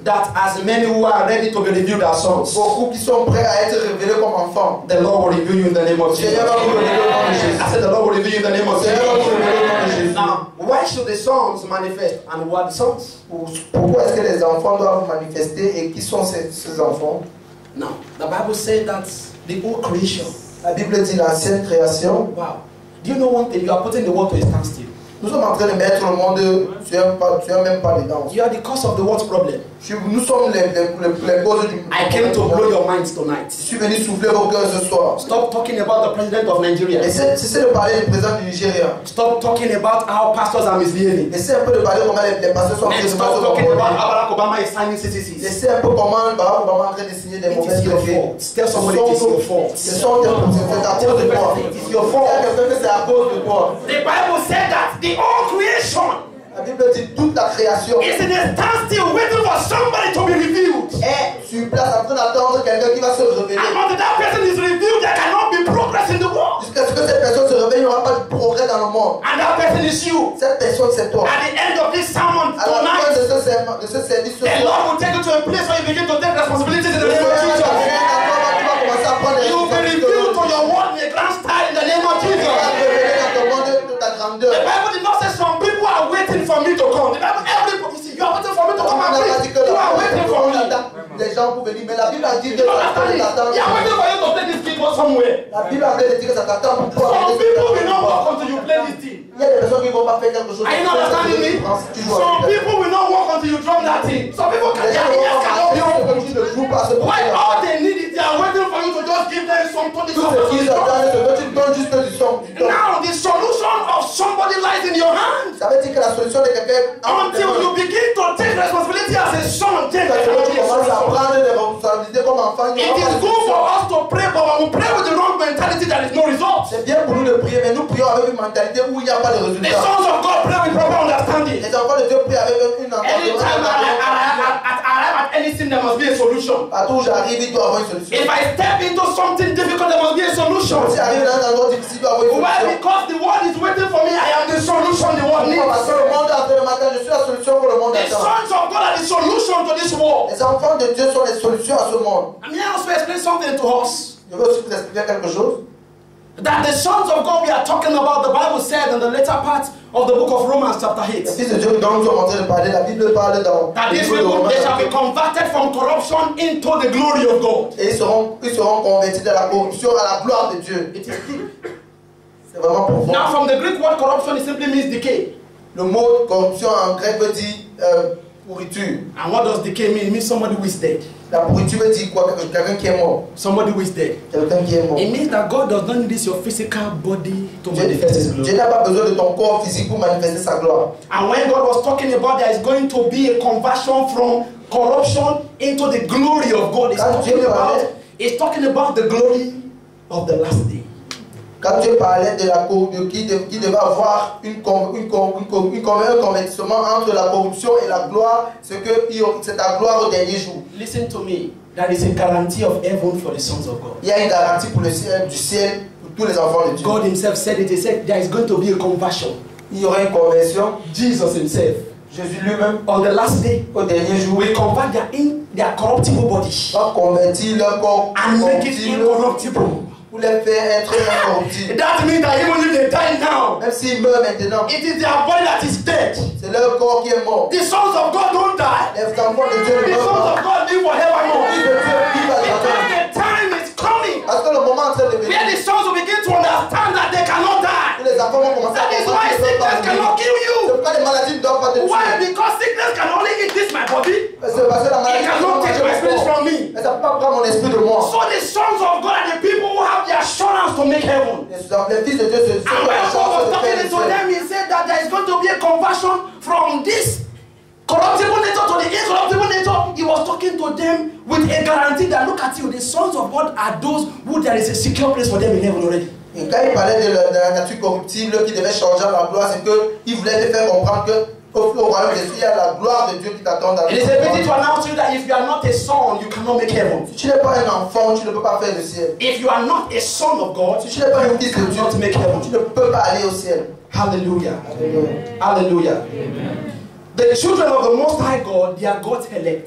that as many who are ready to be revealed as sons, beaucoup qui sont prêts à être révélés comme enfants. the Lord will reveal you in the name of Jesus. Seigneur va vous révéler au nom de Jésus. I said the Lord will reveal you in the name of Seigneur va vous Jesus. révéler au nom de Jésus. Now, why should the sons manifest and who are the sons? Pour- Pourquoi est-ce que les enfants doivent manifester et qui sont ces, ces enfants? Now, the Bible says that the whole creation. La Bible dit l'ancienne création. Wow. Do you know one thing? You are putting the world to a standstill. Nous sommes en train de mettre le monde sur un, pas, sur un même pas dedans. You are the cause of the world's problem. Nous sommes les, les, les, les causes du I came to blow your minds tonight. Je suis venu souffler vos cœurs ce soir. Stop talking about the president of Nigeria. Cessez de parler du président du Nigeria. Stop talking about how pastors are misbehaving. Laissez un peu de parler comment les, les pasteurs sont en train And de stop se talking about comporter. how Barack Obama is signing C C Cs. Laissez un peu comment Barack Obama est en train de signer des It mauvaises is your traités. fault. Tell somebody it is your fault. Ce sont des c'est à cause de toi. It is your fault. Tell quelqu'un que c'est à cause de toi. The Bible said that the whole creation La Bible dit toute la création is in a standstill waiting for somebody to be revealed. est sur place en train d'attendre quelqu'un qui va se révéler. And until that person is revealed, there cannot be progress in the world. Jusqu'à ce que cette personne se réveille, il n'y aura pas de progrès dans le monde. And that person is you. Cette personne, c'est toi. At the end of this sermon À la fin tonight, de ce, serment- de ce service ce the soir, Lord will take you to a place where you begin to take responsibilities in the le name of Seigneur va Jesus. venir à toi, tu vas commencer à prendre les You will be revealed to your world in a grand style in the name of Tu vas Jesus. révéler dans ton monde de ta grandeur. The Bible did not say some people are waiting for me to come. The Bible, every you see, you are waiting for me to come and preach. You are waiting for me. Les gens pour venir, mais la Bible a dit que You ça t'attend. are waiting for you to play this keyboard somewhere. La Bible a dit que ça t'attend pour pouvoir Some aller people will not sur walk until you play this thing. Il y a des personnes qui ne vont pas faire quelque chose. Are you not understanding me? Tu dois Some faire. people will not walk until you drum that thing. Some people can Les gens their ne ears vont cannot be pas open. faire. Tu ne joues pas ce Why problème. all they need is they are waiting for you to just give them some to Tout ce qu'ils attendent, c'est que tu donnes juste du son. du ton. Now the solution of somebody lies in your hands. Ça veut dire que la solution de quelqu'un Until you begin to take responsibility as a son, take Quand tu commences à responsibility. prendre des responsabilités comme enfant, il y It aura pas is de good for solution. us to pray, but when we pray with the wrong mentality, there is no result. C'est bien pour nous de prier, mais nous prions avec une mentalité où il n'y a pas de The résultat. sons of God pray with proper understanding. Les enfants de Dieu prient avec une Anytime I arrive at, at, arrive at anything, there must be a solution. Partout où j'arrive, il doit avoir une solution. If I step into something difficult, there must be a solution. Si j'arrive dans un endroit difficile, il doit avoir une Why? solution. Because the world is waiting for me. I am the solution the world Pourquoi? Parce needs. que le monde est en train de m'attendre, je suis la solution que le monde The attend. sons of God are the solution to this world. Les enfants de Dieu sont les solutions à ce monde. I mean, I also explain something to us. Je veux aussi vous expliquer quelque chose. That the sons of God we are talking about, the Bible said in the later part of the book of Romans chapter Les eight, fils de Dieu dont nous sommes en train de parler, la Bible parle dans that le these livre de people, Romains. they shall be converted from corruption into the glory of God. Et ils seront, ils seront convertis de la corruption à la gloire de Dieu. It is deep. C'est vraiment profond. Now, from the Greek word corruption, it simply means decay. Le mot corruption en grec veut dire euh, pourriture. And what does decay mean? It means somebody who is dead. La pourriture veut dire quoi? Quelqu'un qui est mort. Somebody who is dead. Quelqu'un qui est mort. It means that God does not need this your physical body to Dieu manifest His Dieu glory. n'a pas besoin de ton corps physique pour manifester sa gloire. And when God was talking about there is going to be a conversion from corruption into the glory of God, He's Quand talking Dieu about, parlait- He's talking about the glory of the last day. Quand Dieu parlait de la corruption, qui, de, qui devait avoir une, con- une, con- une, con- une, con- un convertissement entre la corruption et la gloire, c'est que il y aura- c'est la gloire au dernier jour. Listen to me. There is a guarantee of heaven for the sons of God. Il y a une garantie pour le ciel, du ciel pour tous les enfants de Dieu. God Himself said it. He said there is going to be a conversion. Il y aura une conversion. Jesus Himself, Jésus lui-même, on the last day, au dernier jour, will convert their in their corruptible body va convertir leur corps and make it corruptible incorruptible. pour les faire être incorruptibles. That means that even if they die now, Même s'ils meurent maintenant, it is their body that is dead. c'est leur corps qui est mort. The sons of God don't die. Les enfants de Dieu The ne meurent sons pas. of God live Les forevermore. fils de Dieu vivent à Because jamais. the time is coming Parce que le moment est en train de where venir. the sons will begin to understand that they cannot die. Où les enfants vont commencer à That is comprendre why qu'ils ne peuvent pas sickness cannot mourir. kill you. C'est pourquoi les maladies ne doivent pas te Why? tuer. Because sickness can only eat this my body. C'est parce que la It maladie cannot peut take manger my mon spirit corps. from me. Mais ça ne peut pas prendre mon esprit de moi. So the sons of God are the people who have the assurance to make heaven. Les, les fils de Dieu se And sont when la God chance was de talking faire le to ciel. them, He said that there is going to be a conversion from this corruptible nature to the incorruptible nature. He was talking to them with a guarantee that look at you, the sons of God are those who there is a secure place for them in heaven already. Et quand il parlait de la, de la nature corruptible qui devait changer en la gloire, c'est qu'il voulait te faire comprendre que au, au royaume des cieux, il y a la gloire de Dieu qui t'attend dans le It is a pity to announce to you that if you are not a son, you cannot make heaven. Si tu n'es pas un enfant, tu ne peux pas faire le ciel. If you are not a son of God, Si tu n'es pas un fils de you Dieu, cannot make heaven. tu ne peux pas aller au ciel. Hallelujah. Alléluia. Hallelujah. The children of the Most High God, they are God's elect.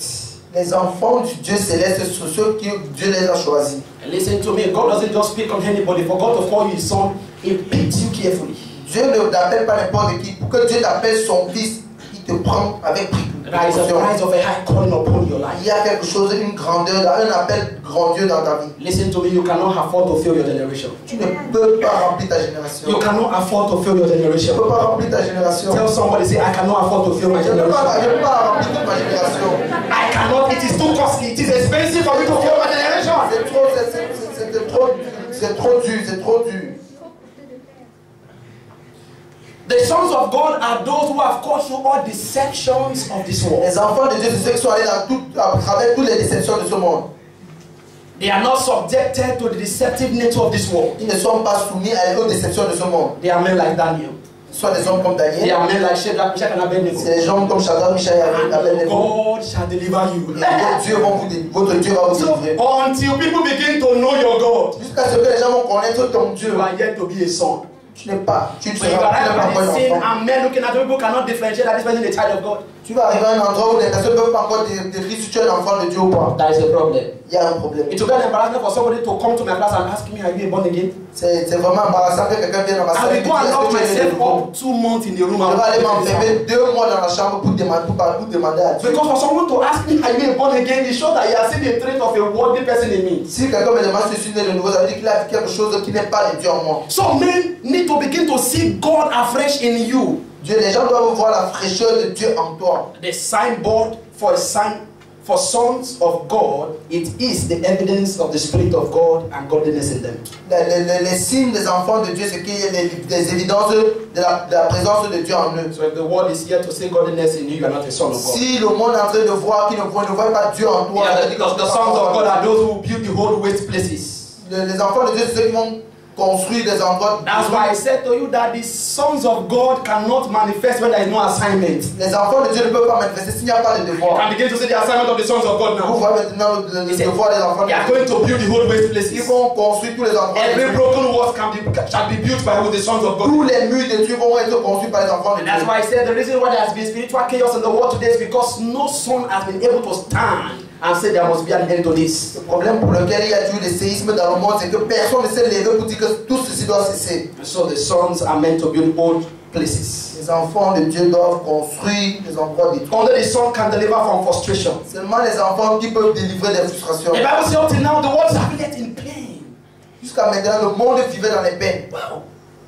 Les enfants du Dieu céleste sont ceux que Dieu les a choisis. And listen to me, God doesn't just pick on anybody. For God to call you his son, he picks you carefully. Dieu ne t'appelle pas n'importe qui. Pour que Dieu t'appelle son fils, il te prend avec précaution. There is a price of a high calling upon your life. Il y a quelque chose, une grandeur, un appel grandiose dans ta vie. Listen to me, you cannot afford to fail your generation. Tu ne peux pas remplir ta génération. You cannot afford to fail your Tu ne generation. peux pas remplir ta génération. Tell somebody, say, I cannot afford to fail my Je ne peux generation. pas, je ne peux pas remplir toute ma génération. I cannot, it is too costly, it is expensive for me to fail my generation. C'est trop, c'est- c'est- c'est- c'est trop, c'est trop dur, c'est trop dur. The sons of God are those who have gone through all the sections of this world. Les enfants de Dieu, c'est ceux qui sont allés dans tout, à travers toutes les déceptions de ce monde. They are not subjected to the deceptive nature of this world. Ils ne sont pas soumis aux déceptions de ce monde. They are men like Daniel. Ce sont des hommes comme They Daniel. are men like Shadrach, Meshach, and Abednego. C'est des gens comme Shadrach, Meshach et Abednego. God shall deliver you. Et votre Dieu, va vous dé- votre Dieu va vous So, délivrer. until people begin to know your God, Jusqu'à ce que les gens vont connaître ton Dieu. you are yet to be a son. Tu n'es pas, tu ne When you seras arrive pas at encore the un scene enfant. and men looking at you, people cannot differentiate that this person is a child of God. Tu vas arriver à un endroit où les personnes ne peuvent pas encore dé- décrire si tu es un enfant de Dieu ou pas. That is a problem. Il y a un problème. It will be an embarrassment for somebody to come to my class and ask me, are you born again? C'est c'est vraiment embarrassant que quelqu'un vienne dans ma I salle et will me go and dise, lock est-ce que tu es né de myself nouveau? up two months in the room. Je vais aller and m'enfermer deux mois dans la chambre pour demander, pour, pour demander à Dieu. Because for someone to ask me, are you born again, it shows that he has seen a trait of a worldly person in me. Si quelqu'un me demande si je suis né de nouveau, ça veut dire qu'il a vu quelque chose qui n'est pas de Dieu en moi. So men need to begin to see God afresh in you. Dieu, les gens doivent voir la fraîcheur de Dieu en toi. The signboard for a sign for sons of God, it is the evidence of the Spirit of God and godliness in them. Les, les- les- les signes des enfants de Dieu, c'est qu'il y a les, les évidences de la, de la présence de Dieu en eux. So if the world is here to say godliness in you, you are not a son of God. Si le monde est en train de voir qu'il ne voit, ne voit pas Dieu en toi, Yeah, ça veut the, dire que the, tu the n'es pas sons of encore God enfant. are those who build the whole waste places. Les, les enfants de Dieu, c'est ceux qui vont construire des endroits. That's why I said to you that the sons of God cannot manifest when there is no assignment. Les enfants de Dieu ne peuvent pas manifester s'il n'y a pas de You devoir. can begin to see the assignment of the sons of God Vous now. voyez maintenant le, le He said, devoir des enfants de They are Dieu. going to build the whole waste Ils places. vont construire tous les endroits. de Every Dieu. broken wall can be, shall be built by the sons of God. Tous les murs de Dieu vont être construits par les enfants de And that's Dieu. why I said the reason why there has been spiritual chaos in the world today is because no son has been able to stand and say there must be an end to this. Le problème pour lequel il y a eu des séismes dans le monde, c'est que personne ne s'est levé pour dire que tout ceci doit cesser. And so the sons are meant to build old places. Les enfants de Dieu doivent construire des endroits détruits. Only the son can deliver from frustration. Seulement les enfants qui peuvent délivrer des frustrations. The Bible says up till now the world is affiliate in pain. Jusqu'à maintenant, le monde vivait dans les peines. Wow.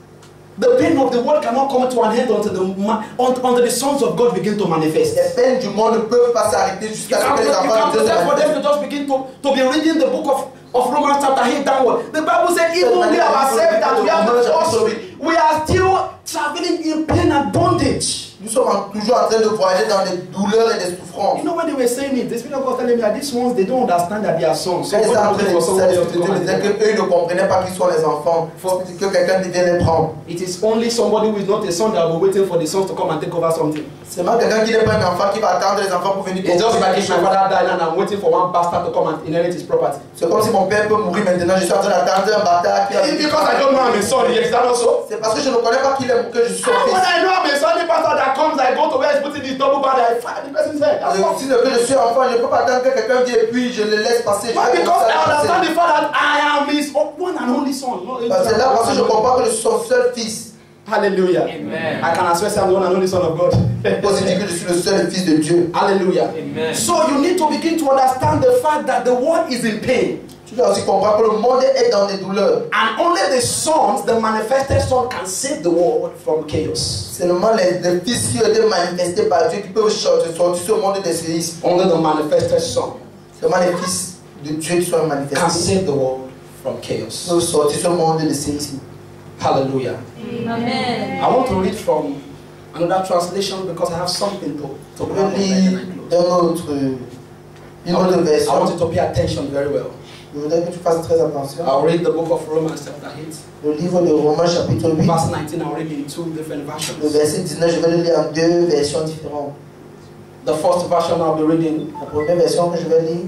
The pain of the world cannot come to an end until the, ma- un- until the sons of God begin to manifest. Les peines du monde ne peuvent pas s'arrêter You jusqu'à ce can't, que you les enfants can't de Dieu se prepare for them manifestent. to just begin to, to be reading the book of, of Romans chapter eight downward. The Bible said even we ourselves that we have the sorcery, we are still traveling in pain and bondage. Nous sommes en- toujours en train de voyager dans des douleurs et des souffrances. You know when they were saying it, the Spirit of God was telling me that these ones they don't understand that they are sons. So Quand ils God sont en is train looking de for somebody else to Dieu come me and disait take them. qu'eux ne comprenaient pas qu'ils sont les enfants. For- Que quelqu'un vienne les prendre. It is only somebody who is not a son that will be waiting for the sons to come and take over something. C'est même quelqu'un qui n'est pas un enfant qui va attendre les enfants pour venir It's just like if my construire. father died and I'm waiting for one bastard to come and inherit his property. C'est comme si mon père peut mourir maintenant, je suis en train d'attendre un bâtard qui va It's because I don't know I'm a son, yes, that also. C'est parce que je ne connais pas qu'il est que je suis son And when fils. I know I'm a son, the pastor that comes, I go to where he's putting this double bag, I fire the person's head. That's Euh, all. Si que je suis enfant, je ne peux pas attendre que quelqu'un vienne et puis je le laisse passer. Je Why? vais Because comme ça I understand passer. the fact that I am his one and only son. No, Parce que là, parce que je comprends que je suis son seul fils. Hallelujah. Amen. I can as well say I'm the one and only son of God. Parce que je dis que je suis le seul fils de Dieu. Hallelujah. Amen. So you need to begin to understand the fact that the world is in pain. Tu dois aussi comprendre que le monde est dans des douleurs. And only the sons, the manifested son, can save the world from chaos. Seulement les, les fils qui ont été manifestés par Dieu qui peuvent sortir, sortir ce monde des séismes. Only the manifested son Seulement les fils de Dieu qui sont can manifestés save the world from chaos. peuvent sortir ce monde des séismes. Hallelujah. Amen. I want to read from another translation because I have something to, to Je grab on lis when I close. un autre, une autre I want version. you to pay attention very well. Je voudrais que tu fasses très attention. I'll read the book of Romans chapter eight. Le livre de Romains chapitre huit, Verse nineteen, I'll read in two different le versions. verset dix-neuf, je vais le lire en deux versions différentes. The first version I'll be reading La première version que je vais lire,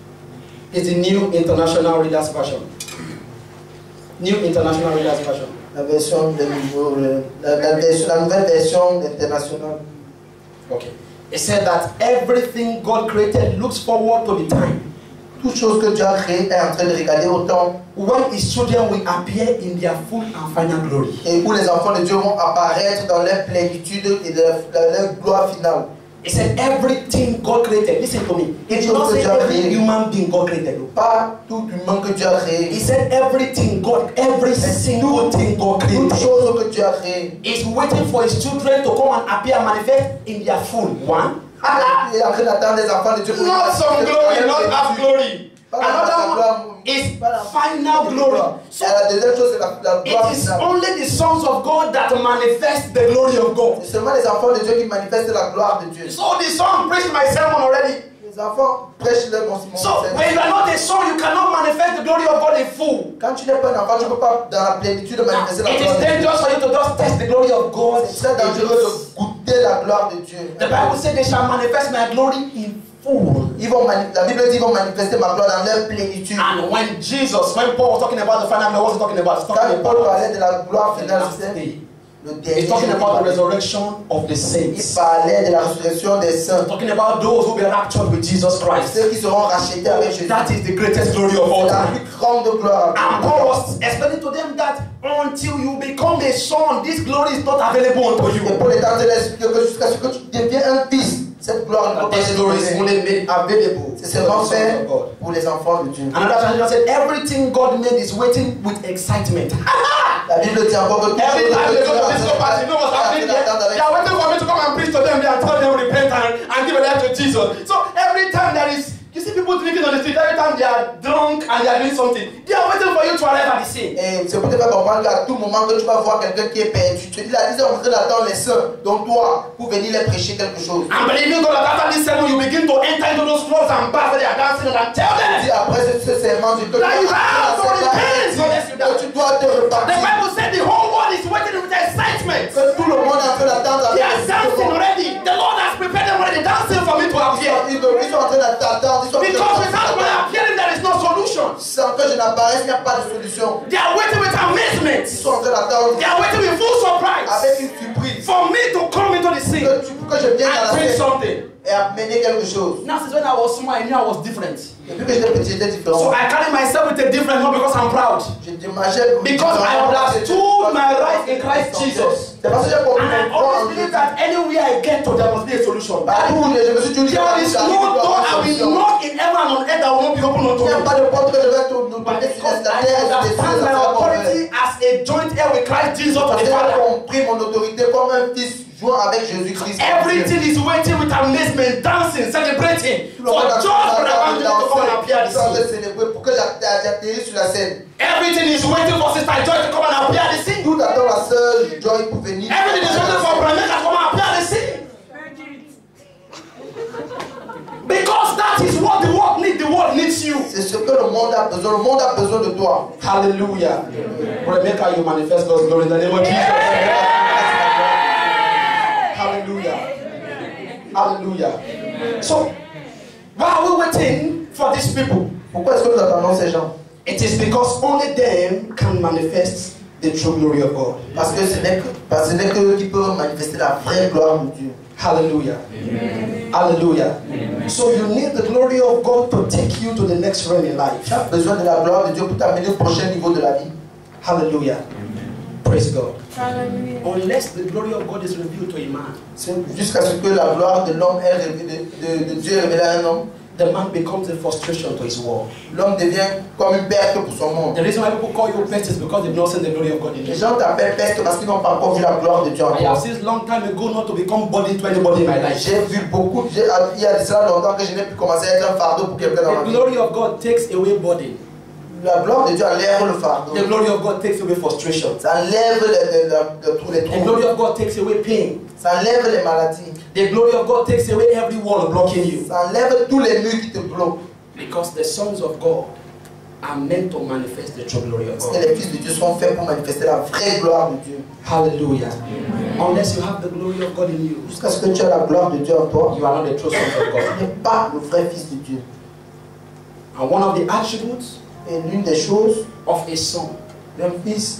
is the New International Reader's Version. New International Reader's Version. La version de nouveau, la, la, version, la nouvelle version internationale. Okay. It said that everything God created looks forward to the time. Toute chose que Dieu a créée est en train de regarder au temps when His children will appear in their full and final glory. Et où les enfants de Dieu vont apparaître dans leur plénitude et de leur gloire finale. It said everything God created. Listen to me. It did not say every human being God created. Pas tout humain que Dieu a créé. He said everything God, every single thing God created. Toute chose que Dieu a créé. Is waiting for His children to come and appear and manifest in their full. One. Il est en train d'attendre les enfants de Dieu. Not some glory, not half glory. Another one is final glory. So it is only the sons of God that manifest the glory of God. C'est seulement les enfants de Dieu qui manifestent la gloire de Dieu. So the son preached my sermon already. Les enfants prêchent leur mon So when you are not a son, you cannot manifest the glory of God in full. Quand tu n'es pas un enfant, tu ne peux pas dans la plénitude manifester la gloire de Dieu. It is dangerous for you to just test the glory of God. C'est très dangereux de goûter la gloire de Dieu. The Bible says they shall manifest my glory in full. Ils vont la Bible dit ils vont manifester ma gloire dans leur plénitude. And when Jesus, when Paul was talking about the final glory, what was he talking about? He's talking Quand Paul parlait de la gloire finale, he's talking about the resurrection of the saints. Il parlait de la résurrection des saints. Talking about those who will be raptured with Jesus Christ. Ceux qui seront rachetés avec Jésus. That is the greatest glory of all time. La plus grande gloire. And Paul was explaining to them that until you become a son, this glory is not available unto you. Et Paul est en train d'expliquer que jusqu'à ce que tu deviens un fils, cette gloire ne peut pas être available. C'est seulement fait pour les enfants de Dieu. Another translation said everything God made is waiting with excitement. La Bible dit encore que every time they go to this party, you know what's happening there? They are waiting for me to come and preach to them. They are telling them repent and, and give a life to Jesus. So every time there is, you see people drinking on the street, every time they are drunk and they are doing something, they are waiting for you to arrive at the scene. Et c'est pour te faire comprendre qu'à tout moment que tu vas voir quelqu'un qui est perdu, tu te dis là, ils sont en train d'attendre les saints, donc toi, pour venir les prêcher quelque chose. And believing God that after this sermon, you begin to enter into those clubs and bars where they are dancing and tell them. Après ce serment, tu te that you have to repent. Que tu dois te repartir. The Bible said the whole world is waiting with excitement. Que tout le monde est en train d'attendre. They are dancing already. The Lord has prepared them already dancing for me to appear. Ils sont en train d'attendre. Because without my appearing, there is no solution. Sans que je n'apparaisse, il n'y a pas de solution. They are waiting with amazement. Ils sont en train d'attendre. They are waiting with full surprise. Avec une surprise. For me to come into the scene. Que, tu, que je vienne à la scène. something. Et amener quelque chose. Now since when I was small, I knew I was different. Depuis que j'étais petit, j'étais différent. So I carry myself with a different, not because I'm proud. Because I understood my right in Christ Jesus. And I always believe that anywhere I get to, there must be a solution. There is no door I will knock in heaven and on earth that will not be open unto me. But because I understand my authority as a joint heir with Christ Jesus to the Father. Everything is waiting with amazement, dancing, celebrating for just for the evangelist to come and appear this scene. Everything is waiting for Sister Joy to come and appear the scene. Everything is waiting for Brother to come and appear the scene. Because that is what the world needs. The world needs you. C'est ce que le monde a besoin. Le monde a besoin de toi. Hallelujah. Brother, make how you manifest God's glory in the name of Jesus. Hallelujah. Hallelujah. So, why are we waiting for these people? Pourquoi est-ce que nous attendons ces gens? It is because only them can manifest the true glory of God. Parce que ce n'est que, parce que ce n'est qu'eux qui peuvent manifester la vraie gloire de Dieu. Hallelujah. Amen. Hallelujah. Amen. So you need the glory of God to take you to the next realm in life. Tu as besoin de la gloire de Dieu pour t'amener au prochain niveau de la vie. Hallelujah. Amen. Praise God. Hallelujah. Unless the glory of God is revealed to a man, jusqu'à ce que la gloire de l'homme est révélée, de, de Dieu est révélée à un homme, the man becomes a frustration to his world. L'homme devient comme une perte pour son monde. The reason why people call you pest is because they've not seen the glory of God in you. Les gens t'appellent peste parce qu'ils n'ont pas encore vu la gloire de Dieu en I have toi. seen long time ago not to become body to anybody in my life. J'ai vu beaucoup, il y a de cela longtemps que je n'ai plus commencé à être un fardeau pour quelqu'un dans ma The vie. glory of God takes away body. La gloire de Dieu enlève le fardeau. The glory of God takes away frustration. Ça enlève les, les, les, les The troubles. glory of God takes away pain. Ça enlève les maladies. The glory of God takes away every wall blocking you. Ça enlève tous les murs qui te bloquent. Because the sons of God are meant to manifest the true glory of Parce que God. les fils de Dieu sont faits pour manifester la vraie gloire de Dieu. Hallelujah. Unless you have the glory of God in you, Jusqu'à ce que tu aies la gloire de Dieu en toi, you are not the true sons of God. tu n'es pas le vrai fils de Dieu. And one of the attributes Et l'une des choses of a son d'un fils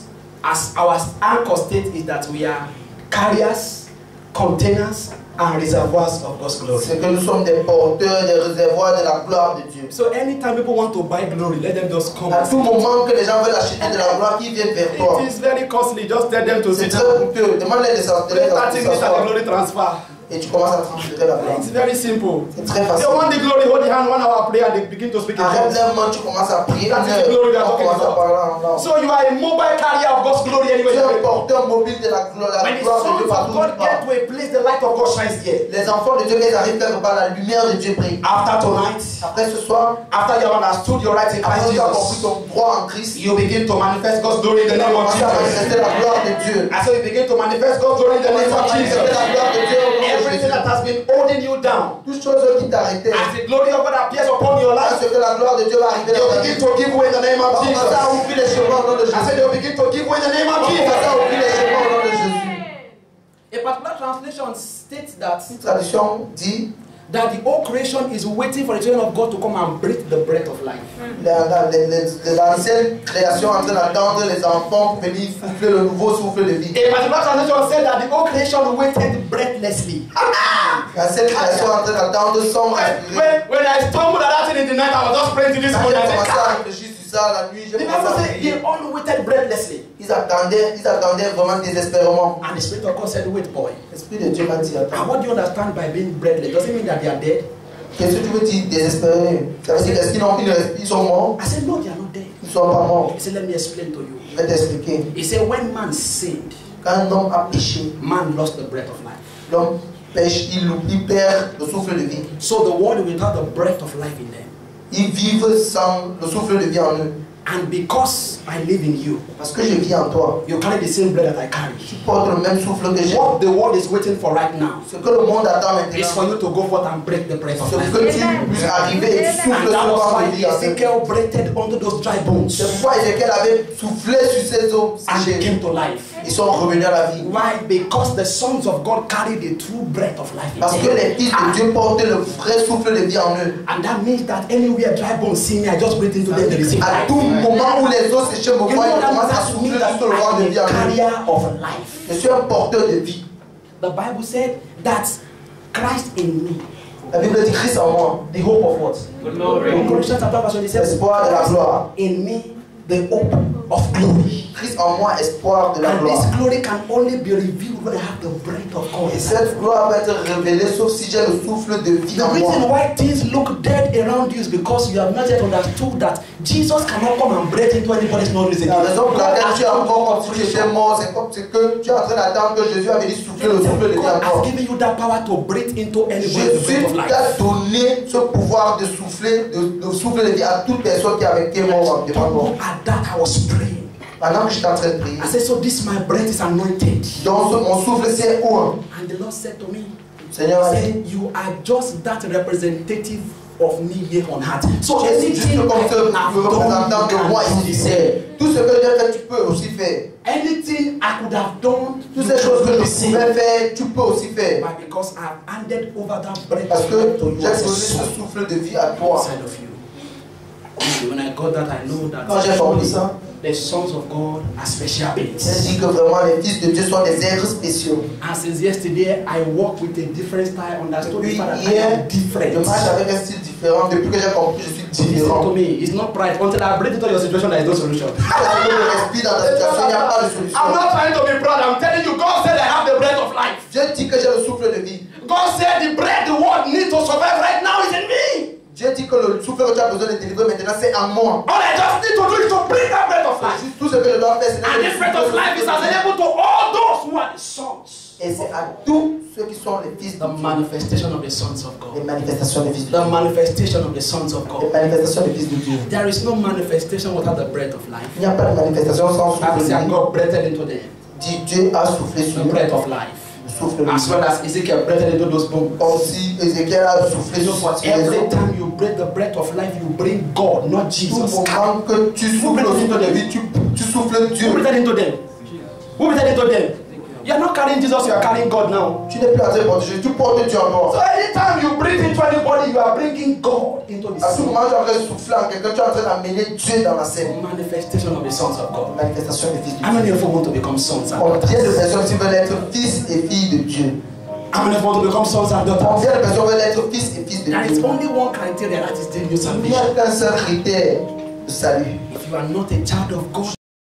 as our anchor state is that we are carriers, containers, and reservoirs of God's glory. C'est que nous sommes des porteurs, des réservoirs de la gloire de Dieu. So anytime people want to buy glory, let them just come. À tout moment que les gens veulent acheter de la gloire, ils viennent vers toi. It is very costly. Just tell them to C'est sit très down. coûteux. Demande-les de thirty minutes at the s'asseoir. glory transfer. Et tu commences à transférer la gloire. It's very simple. C'est très They facile. want the glory, hold the hand, one hour prayer, and they begin to speak in Arrête tongues. d'un moment, tu commences à prier. That is the glory we are On talking commence à about. parler en langue. So you are a mobile carrier of God's glory anyway. Tu es un porteur mobile de la gloire, la When the gloire de sons Dieu of partout où God tu get pars. to a place, the light of God shines there. Les enfants de Dieu, quand ils arrivent quelque part, la lumière de Dieu brille. After tonight, Après ce soir, after you have understood your rights in après Christ tu as compris Jesus, ton droit en Christ, you begin to manifest God's glory in the tu name of commences à manifester Jesus. la gloire de Dieu. I say you begin to manifest God's glory in the Tu name commences à of Jesus. manifester la gloire de Dieu au nom de Everything Jésus. that has been holding you down, Toutes choses qui t'arrêtaient, as the glory of God appears upon your life, parce que la gloire de Dieu va arriver they dans will ta begin vie. to give way in the name On of va commencer à Jesus. ouvrir les chemins au nom de I said Jésus. they will begin to give way in the name On of va commencer à Jesus. ouvrir les chemins au nom de Jésus. A particular translation states that Cette tradition dit that the whole creation is waiting for the children of God to come and breathe the breath of life. la- la- la- la- l'ancienne création en train d'attendre les enfants pour venir souffler le nouveau souffle de vie. A particular translation said that the whole creation waited breathlessly. L'ancienne création en train d'attendre sans When, respirer. when, when I stumbled at that thing in the night, I was just praying to this Quand morning. j'ai I said, commencé à "God." réfléchir sur ça la nuit, j'ai The commencé Bible à said prier. they all waited breathlessly. Ils attendaient, ils attendaient vraiment désespérément. And the Spirit of God said, wait, boy. L'Esprit de Dieu m'a dit, And attends, what do you understand by being breathless? Does it mean that they are dead? qu'est-ce que tu veux dire désespéré? Ça veut dire est-ce qu'ils n'ont ils ne respirent, ils sont morts? I said, no, they are not dead. Ils ne sont pas morts. He said, let me explain to you. Je vais t'expliquer. He said, when man sinned, Quand un homme a péché, man lost the breath of life. l'homme pêche, il, il perd le souffle de vie. So the world without the breath of life in them. Ils vivent sans le souffle de vie en eux. And because I live in you, Parce que je vis en toi. you carry the same breath that I carry. Tu portes le même souffle que j'ai. What the world is waiting for right now Ce que le monde attend is for maintenant, you to go forth and break the breath of c'est life. que tu puisses arriver et souffler And sur that was le why de vie en eux. Ezekiel breathed onto those dry bones C'est pourquoi Ézéchiel avait soufflé sur ces eaux and they séchées. came to life. Ils sont revenus à la vie. Why? Because the sons of God carry the true breath of life in Parce que them. les fils de Dieu portent le vrai souffle de vie en eux. And that means that anywhere dry bones see me, I just breathe into them, they receive À life. tout moment où les eaux séchées me You voient, know ils that commencent à that souffler means that sur le vent de I'm vie a en eux. carrier of life. Je suis un porteur de vie. The Bible said that Christ in me, La Bible dit Christ en moi, the hope of what? Glory. In Colossians chapter verse twenty-seven, l'espoir de la gloire. in me, the hope of glory. Christ en moi, espoir de la And gloire. this glory can only be revealed when I have the breath of God. Et cette gloire va être révélée sauf si j'ai le souffle de vie The en reason moi. why things look dead around you is because you have not yet understood that Jesus cannot come and breathe into anybody's nostrils La again. raison pour laquelle tu es encore comme si tu étais mort, c'est comme c'est que tu es en train d'attendre que Jésus a venu souffler le souffle de vie God en has toi. given you that power to breathe into anybody's Jésus breath of life. t'a donné ce pouvoir de souffler, de, de souffler de vie à toute personne qui avait été mort devant moi. At that I was praying. Pendant que j'étais en train de prier, I said, so this my breath is anointed. donc ce- mon souffle c'est où? And the Lord said to me, Le Seigneur a dit, said, you are just that representative of me here on earth. So tu es juste anything comme I ce have représentant done, de moi you ici. can say. Tout ce que j'ai fait, tu peux aussi faire. Anything I could have done, Toutes you ces choses que can je say. pouvais faire, tu peux aussi faire. Why? Because I've handed over that breath Parce of que life to j'ai you as a donné ce son souffle de vie à toi. inside of you. When I got that, I know that Quand j'ai compris ça, the sons of God are special j'ai beings. dit que vraiment les fils de Dieu sont des êtres spéciaux. And since yesterday, I walk with a different style, understood Depuis the fact that I hier, am different. je marche avec un style différent. Depuis que j'ai compris, je suis Listen to différent. me, it's not pride. Until I breathe into your situation, there is no solution. Quand je respire dans ta situation, il n'y a pas de solution. I'm not trying to be proud. I'm telling you, God said I have the breath of life. Dieu dit que j'ai le souffle de vie. God said the breath the world needs to survive right now is in me. Dieu dit que le souffle que tu as besoin de délivrer maintenant, c'est en moi. All I just need to do is to breathe that breath of life. Juste tout ce que je dois faire, c'est And de this breath of life is available to all those who are the sons. Et c'est à tous ceux qui sont les fils de The Dieu. manifestation of the sons of Les God. manifestations des fils de The Dieu. manifestation of the sons of Les God. manifestations des fils de Dieu. There is no manifestation without the breath of life. Il n'y a pas de manifestation sans Bible souffle de says vie. God breathed into them. Dit Dieu a soufflé sur The nous. breath of life. Le souffle de As vie. well as Ezekiel breathed into those bones. Comme si Ézéchiel a soufflé sur sur les Every eaux. time you breathe the breath of life, you bring God, not Tout Jesus. moment que tu souffles le souffle de vie, tu, tu souffles Who Dieu. breathed into them? Who breathed into them? You are not carrying Jesus, you are carrying God now. Tu n'es plus en train de porter Jésus, tu portes Dieu encore. So anytime you breathe into anybody, you are bringing God into the À tout scene. moment, tu es en train de souffler en quelqu'un, tu es en train d'amener Dieu dans la scène. Manifestation of the sons of God. Manifestation des fils de How many Dieu. of you want to become sons and Combien de daughters? personnes qui veulent être fils et filles de Dieu? How many of you want to become sons and daughters? Combien de personnes veulent être fils et filles de There is Dieu? only one criteria, that is the new Il n'y salvation. a qu'un seul critère de salut. If you are not a child of God,